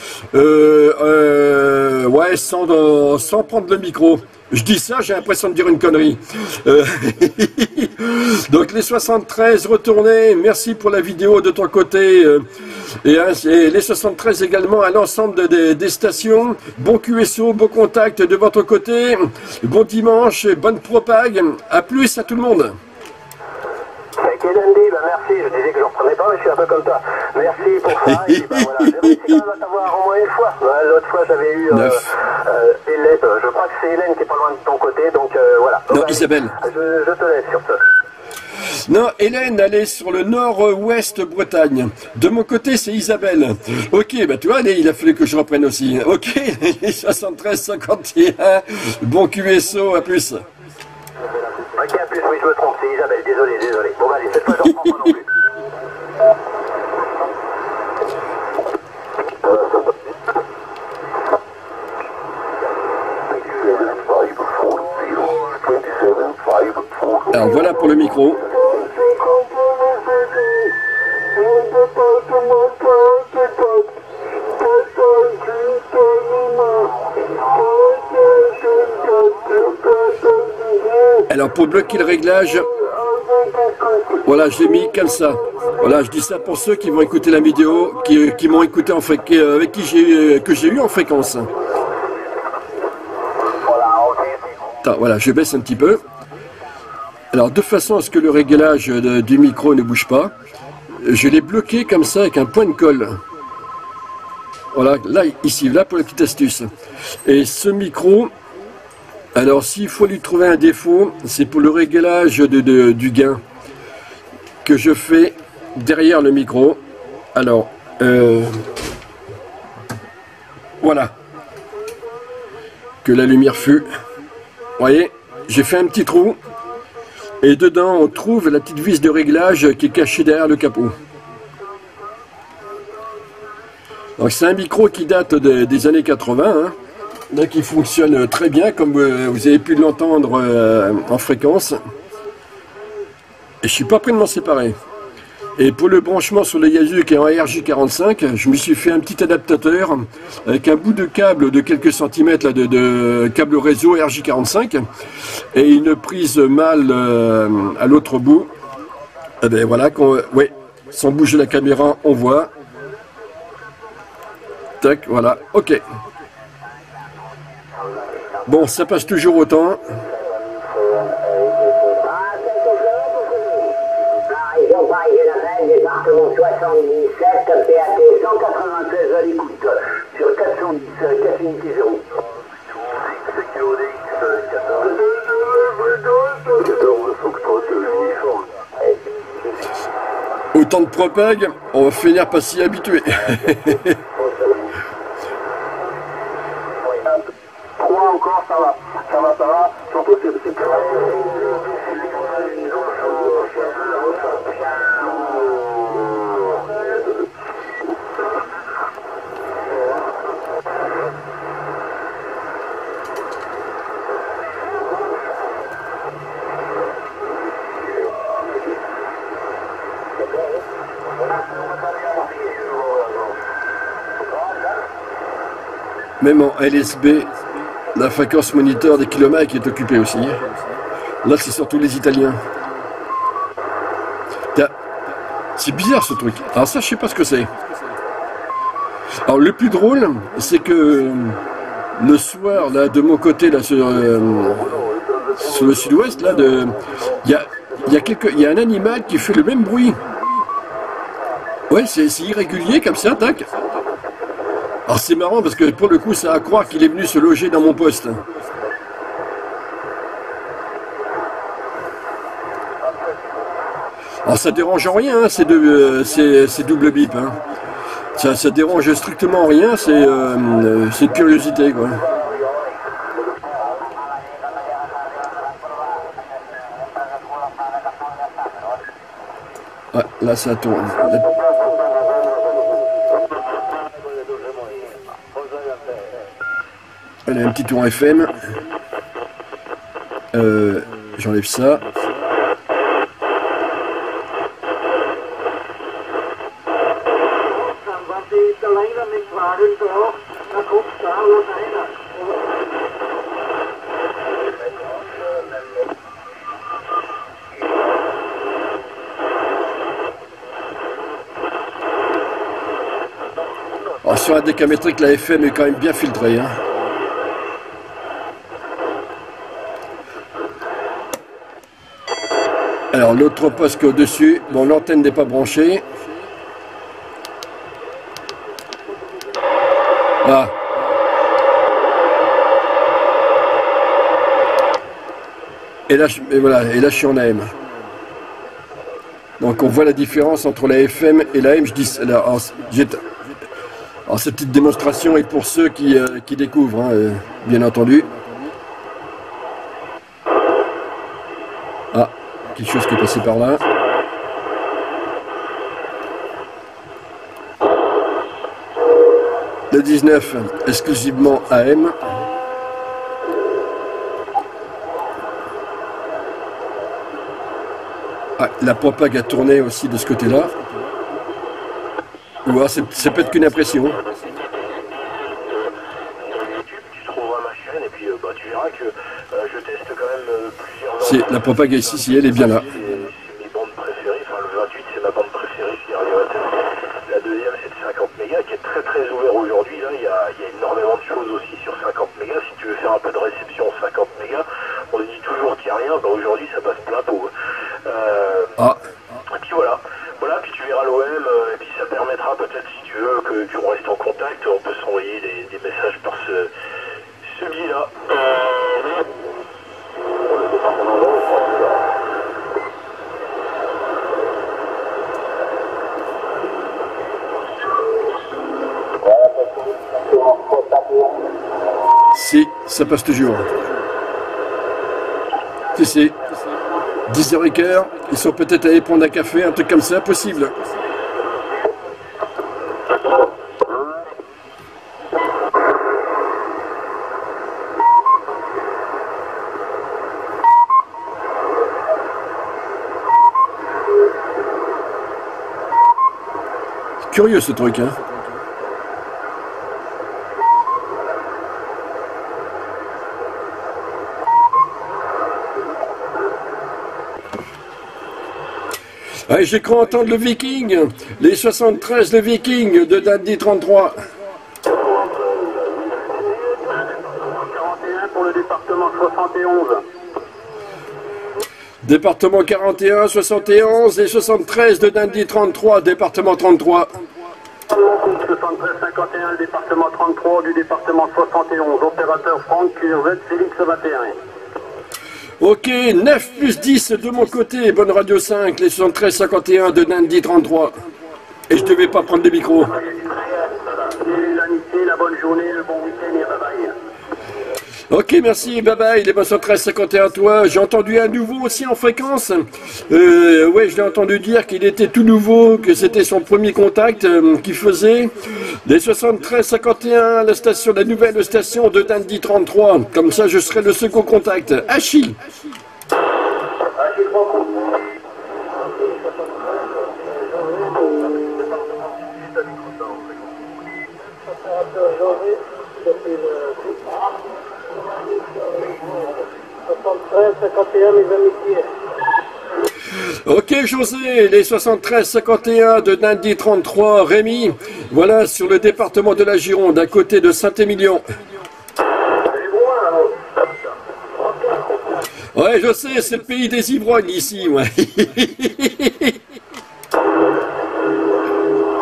Ouais, sans prendre le micro. Je dis ça, j'ai l'impression de dire une connerie. Donc les 73 retournés, merci pour la vidéo de ton côté. Et les 73 également à l'ensemble des stations. Bon QSO, bon contact de votre côté. Bon dimanche, bonne propague. À plus à tout le monde. Ok Dandy, bah merci, je disais que je reprenais pas, mais je suis un peu comme toi. Merci pour ça, et puis bah voilà, j'ai réussi quand même à t'avoir au moins une fois. Bah, l'autre fois j'avais eu Hélène, je crois que c'est Hélène qui est pas loin de ton côté, donc voilà. Non, bah, Isabelle. Je te laisse sur ce. Non, Hélène, elle est sur le nord-ouest Bretagne. De mon côté, c'est Isabelle. Ok, bah tu vois, il a fallu que je reprenne aussi. Ok, 73, 51, bon QSO, à plus. Ok, à plus, oui, je me trompe, c'est Isabelle, désolé. Bon, allez, cette fois, je reprends pas non plus. Alors voilà pour le micro. Alors pour bloquer le réglage, voilà, je l'ai mis comme ça. Voilà, je dis ça pour ceux qui vont écouter la vidéo, qui m'ont écouté avec qui j'ai eu en fréquence. Attends, voilà, je baisse un petit peu. Alors de façon à ce que le réglage du micro ne bouge pas, je l'ai bloqué comme ça avec un point de colle. Voilà, là, ici, là pour la petite astuce. Et ce micro, alors s'il faut lui trouver un défaut, c'est pour le réglage du gain que je fais derrière le micro. Alors, voilà, que la lumière fut. Vous voyez, j'ai fait un petit trou. Et dedans, on trouve la petite vis de réglage qui est cachée derrière le capot. Donc c'est un micro qui date des années 80, hein, donc qui fonctionne très bien, comme vous avez pu l'entendre en fréquence. Et je suis pas prêt de m'en séparer. Et pour le branchement sur le Yaesu qui est en RJ45, je me suis fait un petit adaptateur avec un bout de câble de quelques centimètres là, de câble réseau RJ45 et une prise mâle à l'autre bout. Et ben voilà, ouais, sans bouger la caméra, on voit. Tac, voilà, ok. Bon, ça passe toujours autant. Département 77, PAT 196 à l'écoute, sur 410, 4 unités 0. Autant de propague, on va finir par s'y habituer. 3 encore, ça va. Surtout que c'est Même en LSB, la fréquence moniteur des kilomètres est occupée aussi. Là, c'est surtout les Italiens. C'est bizarre ce truc. Alors ça, je sais pas ce que c'est. Alors le plus drôle, c'est que le soir, là, de mon côté, là, sur le sud-ouest, là, il y a un animal qui fait le même bruit. Ouais, c'est irrégulier comme ça, tac. Alors c'est marrant parce que pour le coup, ça a à croire qu'il est venu se loger dans mon poste. Alors ça dérange en rien, hein, c'est double bip. Hein. Ça dérange strictement rien, c'est de curiosité, quoi. Ouais, là ça tourne. Elle a un petit tour FM. J'enlève ça. Alors, sur un décamétrique, la FM est quand même bien filtrée. Hein. Alors l'autre poste qui est au-dessus, bon l'antenne n'est pas branchée. Ah. Et là, je suis en AM. Donc on voit la différence entre la FM et la AM. Je dis, alors cette petite démonstration est pour ceux qui découvrent, hein, bien entendu. Ah, quelque chose qui est passé par là. Le 19, exclusivement AM. Ah, la propague a tourné aussi de ce côté-là. Ou alors c'est peut-être qu'une impression. Tu trouveras ma chaîne et puis tu verras que je teste quand même plusieurs... La propague ici, si elle est bien là. C'est mes bandes préférées, enfin le 28 c'est ma bande préférée, c'est la deuxième c'est de 50 mégas qui est très très ouvert aujourd'hui. Là il y a énormément de choses aussi sur 50 mégas. Si tu veux faire un peu de réception 50 mégas, on dit toujours qu'il n'y a rien, bah aujourd'hui ça passe plein pot. Ah. Et puis voilà, puis tu verras l'OM, et puis ça permettra peut-être, si tu veux, qu'on reste en contact, on peut s'envoyer des messages par ce biais-là. Si, ça passe toujours. Si. 10h15, ils sont peut-être allés prendre un café, un truc comme ça, possible. C'est curieux ce truc, hein. Ouais, j'ai cru entendre le Viking, les 73, le Viking de Dandy 33. 41 pour le département 71. Département 41, 71 et 73 de Dandy 33, département 33. 73 51, le département 33 du département 71. Opérateur Franck QRZ Félix 21. Ok, 9 plus 10 de mon côté, bonne radio 5, les 73 51 de Dandy 33. Et je devais pas prendre le micro. L'amitié, la bonne journée, le bon week-end et bye bye. Ok, merci, bye bye, les 73 51 à toi. J'ai entendu un nouveau aussi en fréquence. Ouais, je l'ai entendu dire qu'il était tout nouveau, que c'était son premier contact qu'il faisait. Les 73 51, la nouvelle station de Dandy 33. Comme ça, je serai le second contact. Achille. Ok José, les 73 51 de Dandy 33, Rémi, voilà sur le département de la Gironde, à côté de Saint-Émilion. Ouais, je sais, c'est le pays des ivrognes ici, ouais.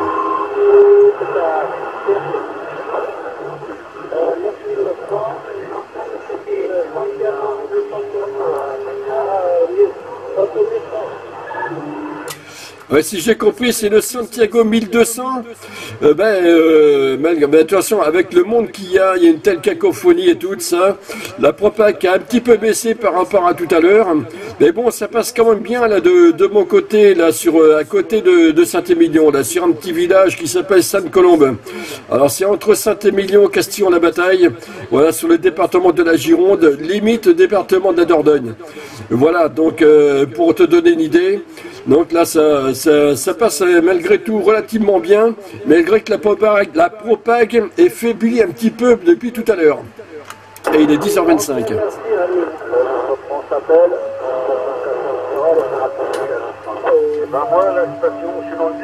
Ouais, si j'ai compris, c'est le Santiago 1200. Attention, avec le monde qu'il y a une telle cacophonie et tout ça, la propague a un petit peu baissé par rapport à tout à l'heure. Mais bon, ça passe quand même bien là de mon côté, là à côté de Saint-Émilion, là sur un petit village qui s'appelle Sainte-Colombe. Alors c'est entre Saint-Émilion et Castillon-la-Bataille, voilà, sur le département de la Gironde, limite département de la Dordogne. Voilà, donc pour te donner une idée. Donc là, ça passe malgré tout relativement bien, malgré que la propague est faiblie un petit peu depuis tout à l'heure. Et il est 10h25. On s'appelle. Moi, la station, je suis dans le 18.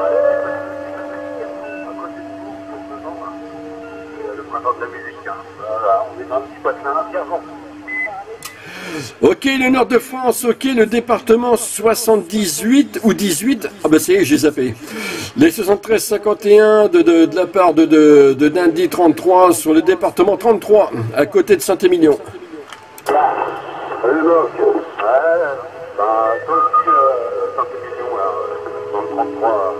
À côté de vous, le printemps de la musique. Voilà, on est dans un petit patelin, sergent. Ok, le nord de France, ok, le département 78 ou 18, ah ben ça y est, j'ai zappé. Les 73-51 de la part de Dindy 33 sur le département 33, à côté de Saint-Émilion. Salut Doc. Toi aussi, Saint-Émilion, dans le 33,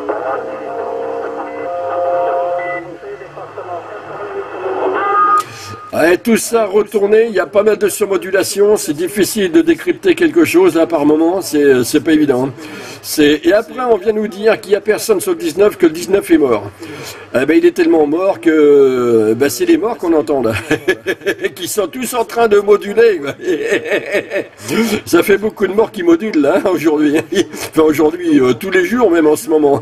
Ouais, tout ça retourné, il y a pas mal de surmodulation, c'est difficile de décrypter quelque chose là par moment, c'est pas évident. Et après on vient nous dire qu'il n'y a personne sur le 19, que le 19 est mort. Eh ben, il est tellement mort que c'est les morts qu'on entend là, qui sont tous en train de moduler. Ça fait beaucoup de morts qui modulent là aujourd'hui. Enfin aujourd'hui, tous les jours même en ce moment.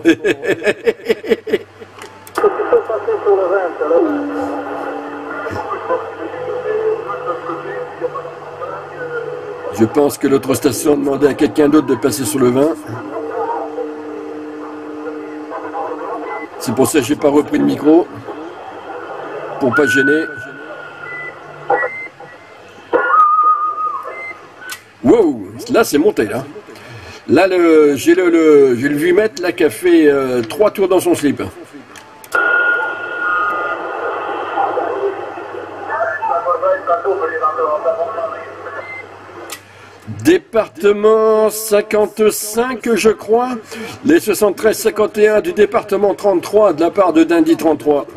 Je pense que l'autre station a demandé à quelqu'un d'autre de passer sur le 20. C'est pour ça que j'ai pas repris le micro. Pour pas gêner. Wow, là c'est monté là. Là j'ai le vu mettre là qui a fait 3 tours dans son slip. Département 55, je crois. Les 73-51 du département 33 de la part de Dindy 33.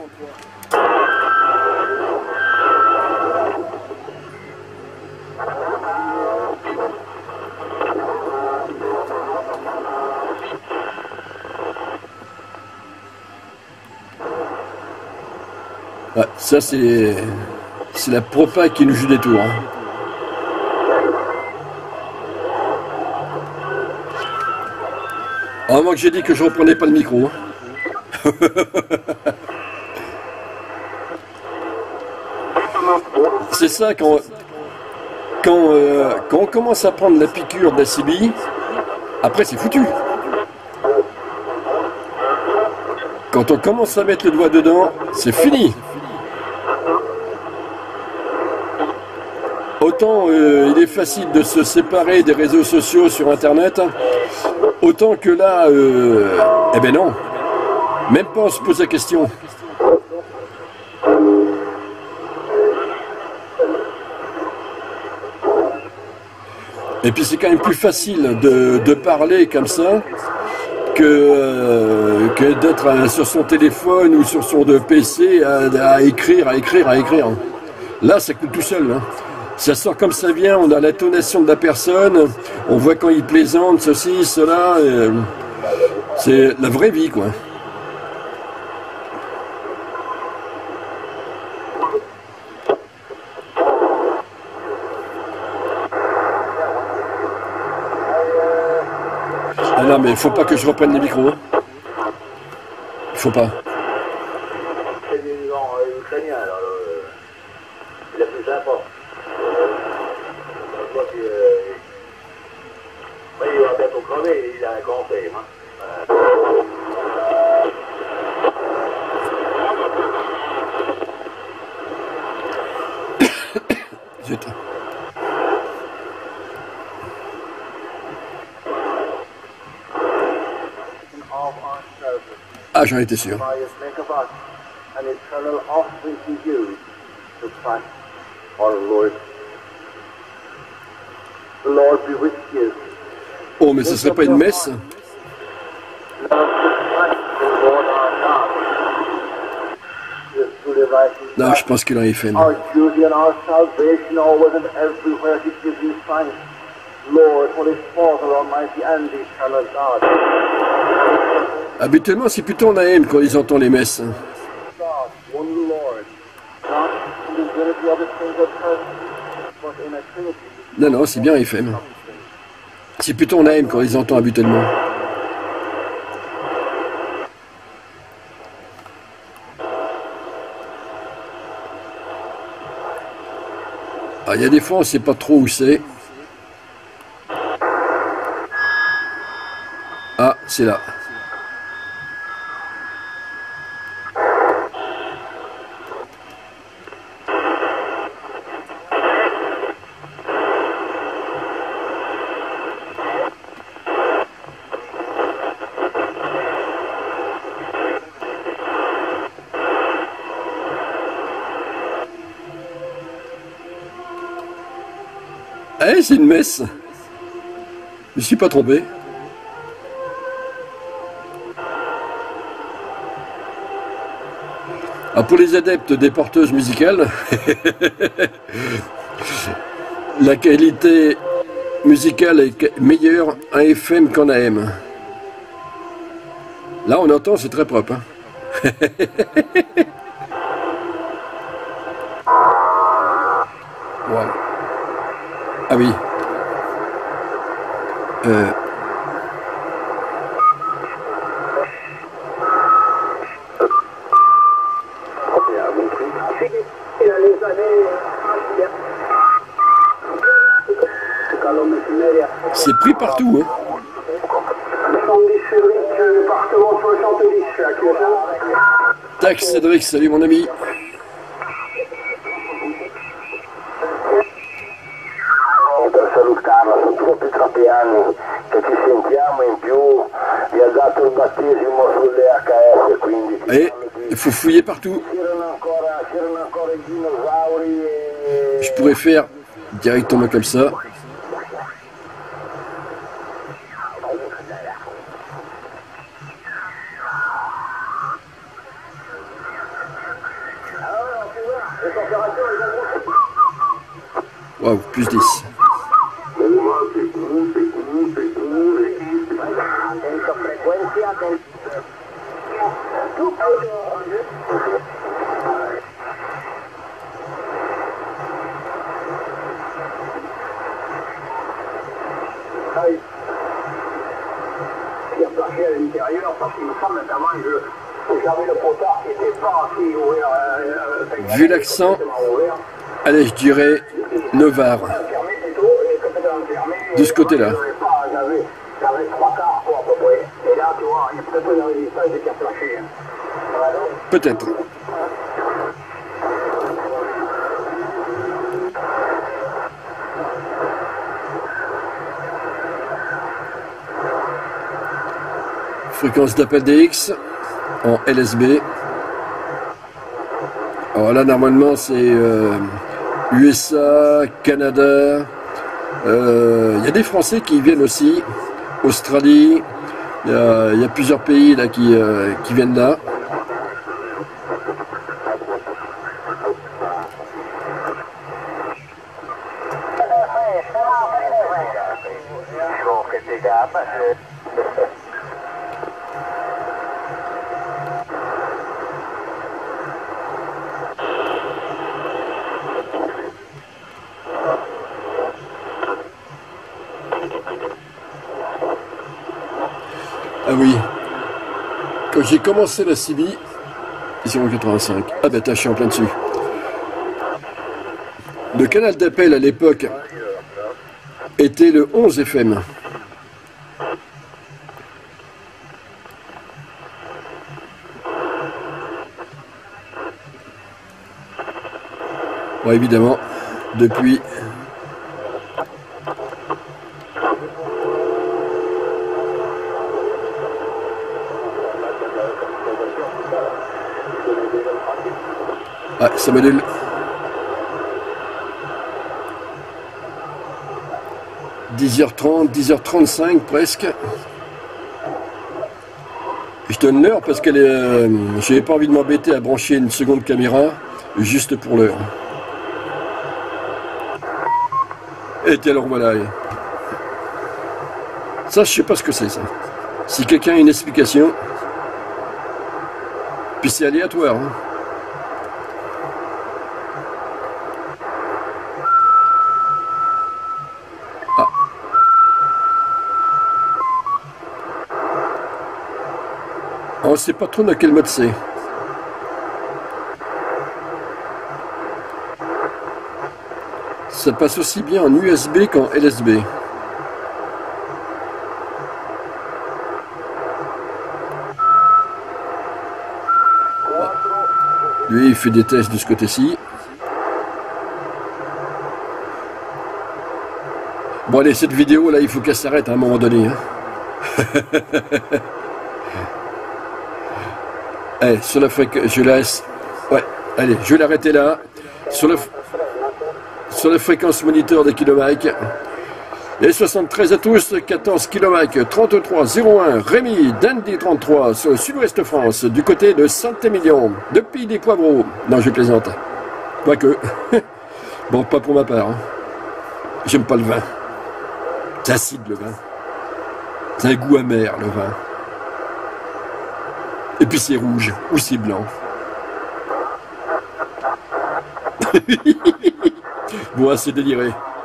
Ouais, ça c'est la propague qui nous joue des tours. Hein. À moins que j'ai dit que je reprenais pas le micro. C'est ça, quand on commence à prendre la piqûre de la CBI, après c'est foutu. Quand on commence à mettre le doigt dedans, c'est fini. Autant il est facile de se séparer des réseaux sociaux sur Internet, autant que là, eh ben non, même pas on se pose la question. Et puis c'est quand même plus facile de parler comme ça que d'être sur son téléphone ou sur son PC à écrire. Là, ça coûte tout seul. Hein. Ça sort comme ça vient, on a l'intonation de la personne, on voit quand il plaisante, ceci, cela. C'est la vraie vie, quoi. Ah non, mais il faut pas que je reprenne les micros. Il faut pas. C'est des ukrainiens, alors il a plus sympa. Il va bientôt crever, il a un cancer. Zut. Ah, j'en étais sûr. Oh, mais ce serait pas une messe? Non, je pense qu'il est en FM. Our duty and our salvation always and everywhere to give you thanks, Lord, Holy Father, Almighty and Eternal God. Habituellement, c'est plutôt en AM quand ils entendent les messes. God, one Lord, not in the unity of the single person, but in a Trinity. Non, non, c'est bien FM. C'est plutôt en AM quand ils entendent habituellement. Ah, il y a des fois, on ne sait pas trop où c'est. Ah, c'est là. Eh, c'est une messe. Je ne suis pas trompé. Ah, pour les adeptes des porteuses musicales, la qualité musicale est meilleure en FM qu'en AM. Là, on entend, c'est très propre. Hein. Wow. Ah oui. C'est pris partout, hein. Tac, Cédric, salut mon ami. Salut Carlo, sono troppi anni che ci sentiamo, in più mi ha dato il battesimo sulle HS, quindi Et il faut fouiller partout. c'erano ancora i dinosauri e... Je pourrais faire directement comme ça. Waouh, plus 10. Qui a plaqué à l'intérieur parce qu'il me semble notamment que j'avais le potard qui n'était pas assez ouvert. Vu l'accent, allez, je dirais Novare. De ce côté-là. J'avais 3 quarts quoi, à peu près. Et là, tu vois, il y a peut-être une résistance qui a plaqué. Peut-être. Fréquence d'appel DX en LSB. Alors là, normalement, c'est USA, Canada. Il y a des Français qui viennent aussi. Australie. Il y a plusieurs pays là qui viennent là. Ah oui, quand j'ai commencé la CB, 085, ah ben je suis en plein dessus. Le canal d'appel à l'époque était le 11 FM. Bon, évidemment, depuis... Ah, ça module. « 10h30, 10h35 presque. Je donne l'heure parce qu'elle est. J'avais pas envie de m'embêter à brancher une seconde caméra juste pour l'heure. Et alors voilà. Ça, je sais pas ce que c'est ça. Si quelqu'un a une explication. Puis c'est aléatoire. Hein. Ah. On ne sait pas trop dans quel mode c'est. Ça passe aussi bien en USB qu'en LSB. Lui, il fait des tests de ce côté-ci. Bon, allez, cette vidéo, là, il faut qu'elle s'arrête à un moment donné. Hein. Allez, sur la fréquence, je laisse. Ouais, allez, je vais l'arrêter là. Sur la fréquence moniteur des kilomètres. Et 73 à tous, 14 km, 3301, Rémi, Dandy 33, sur le sud-ouest France, du côté de Saint-Émilion, depuis des Poivreaux. Non, je plaisante. Pas que. Bon, pas pour ma part. Hein. J'aime pas le vin. C'est acide, le vin. C'est un goût amer, le vin. Et puis c'est rouge, ou c'est blanc. Bon, assez déliré.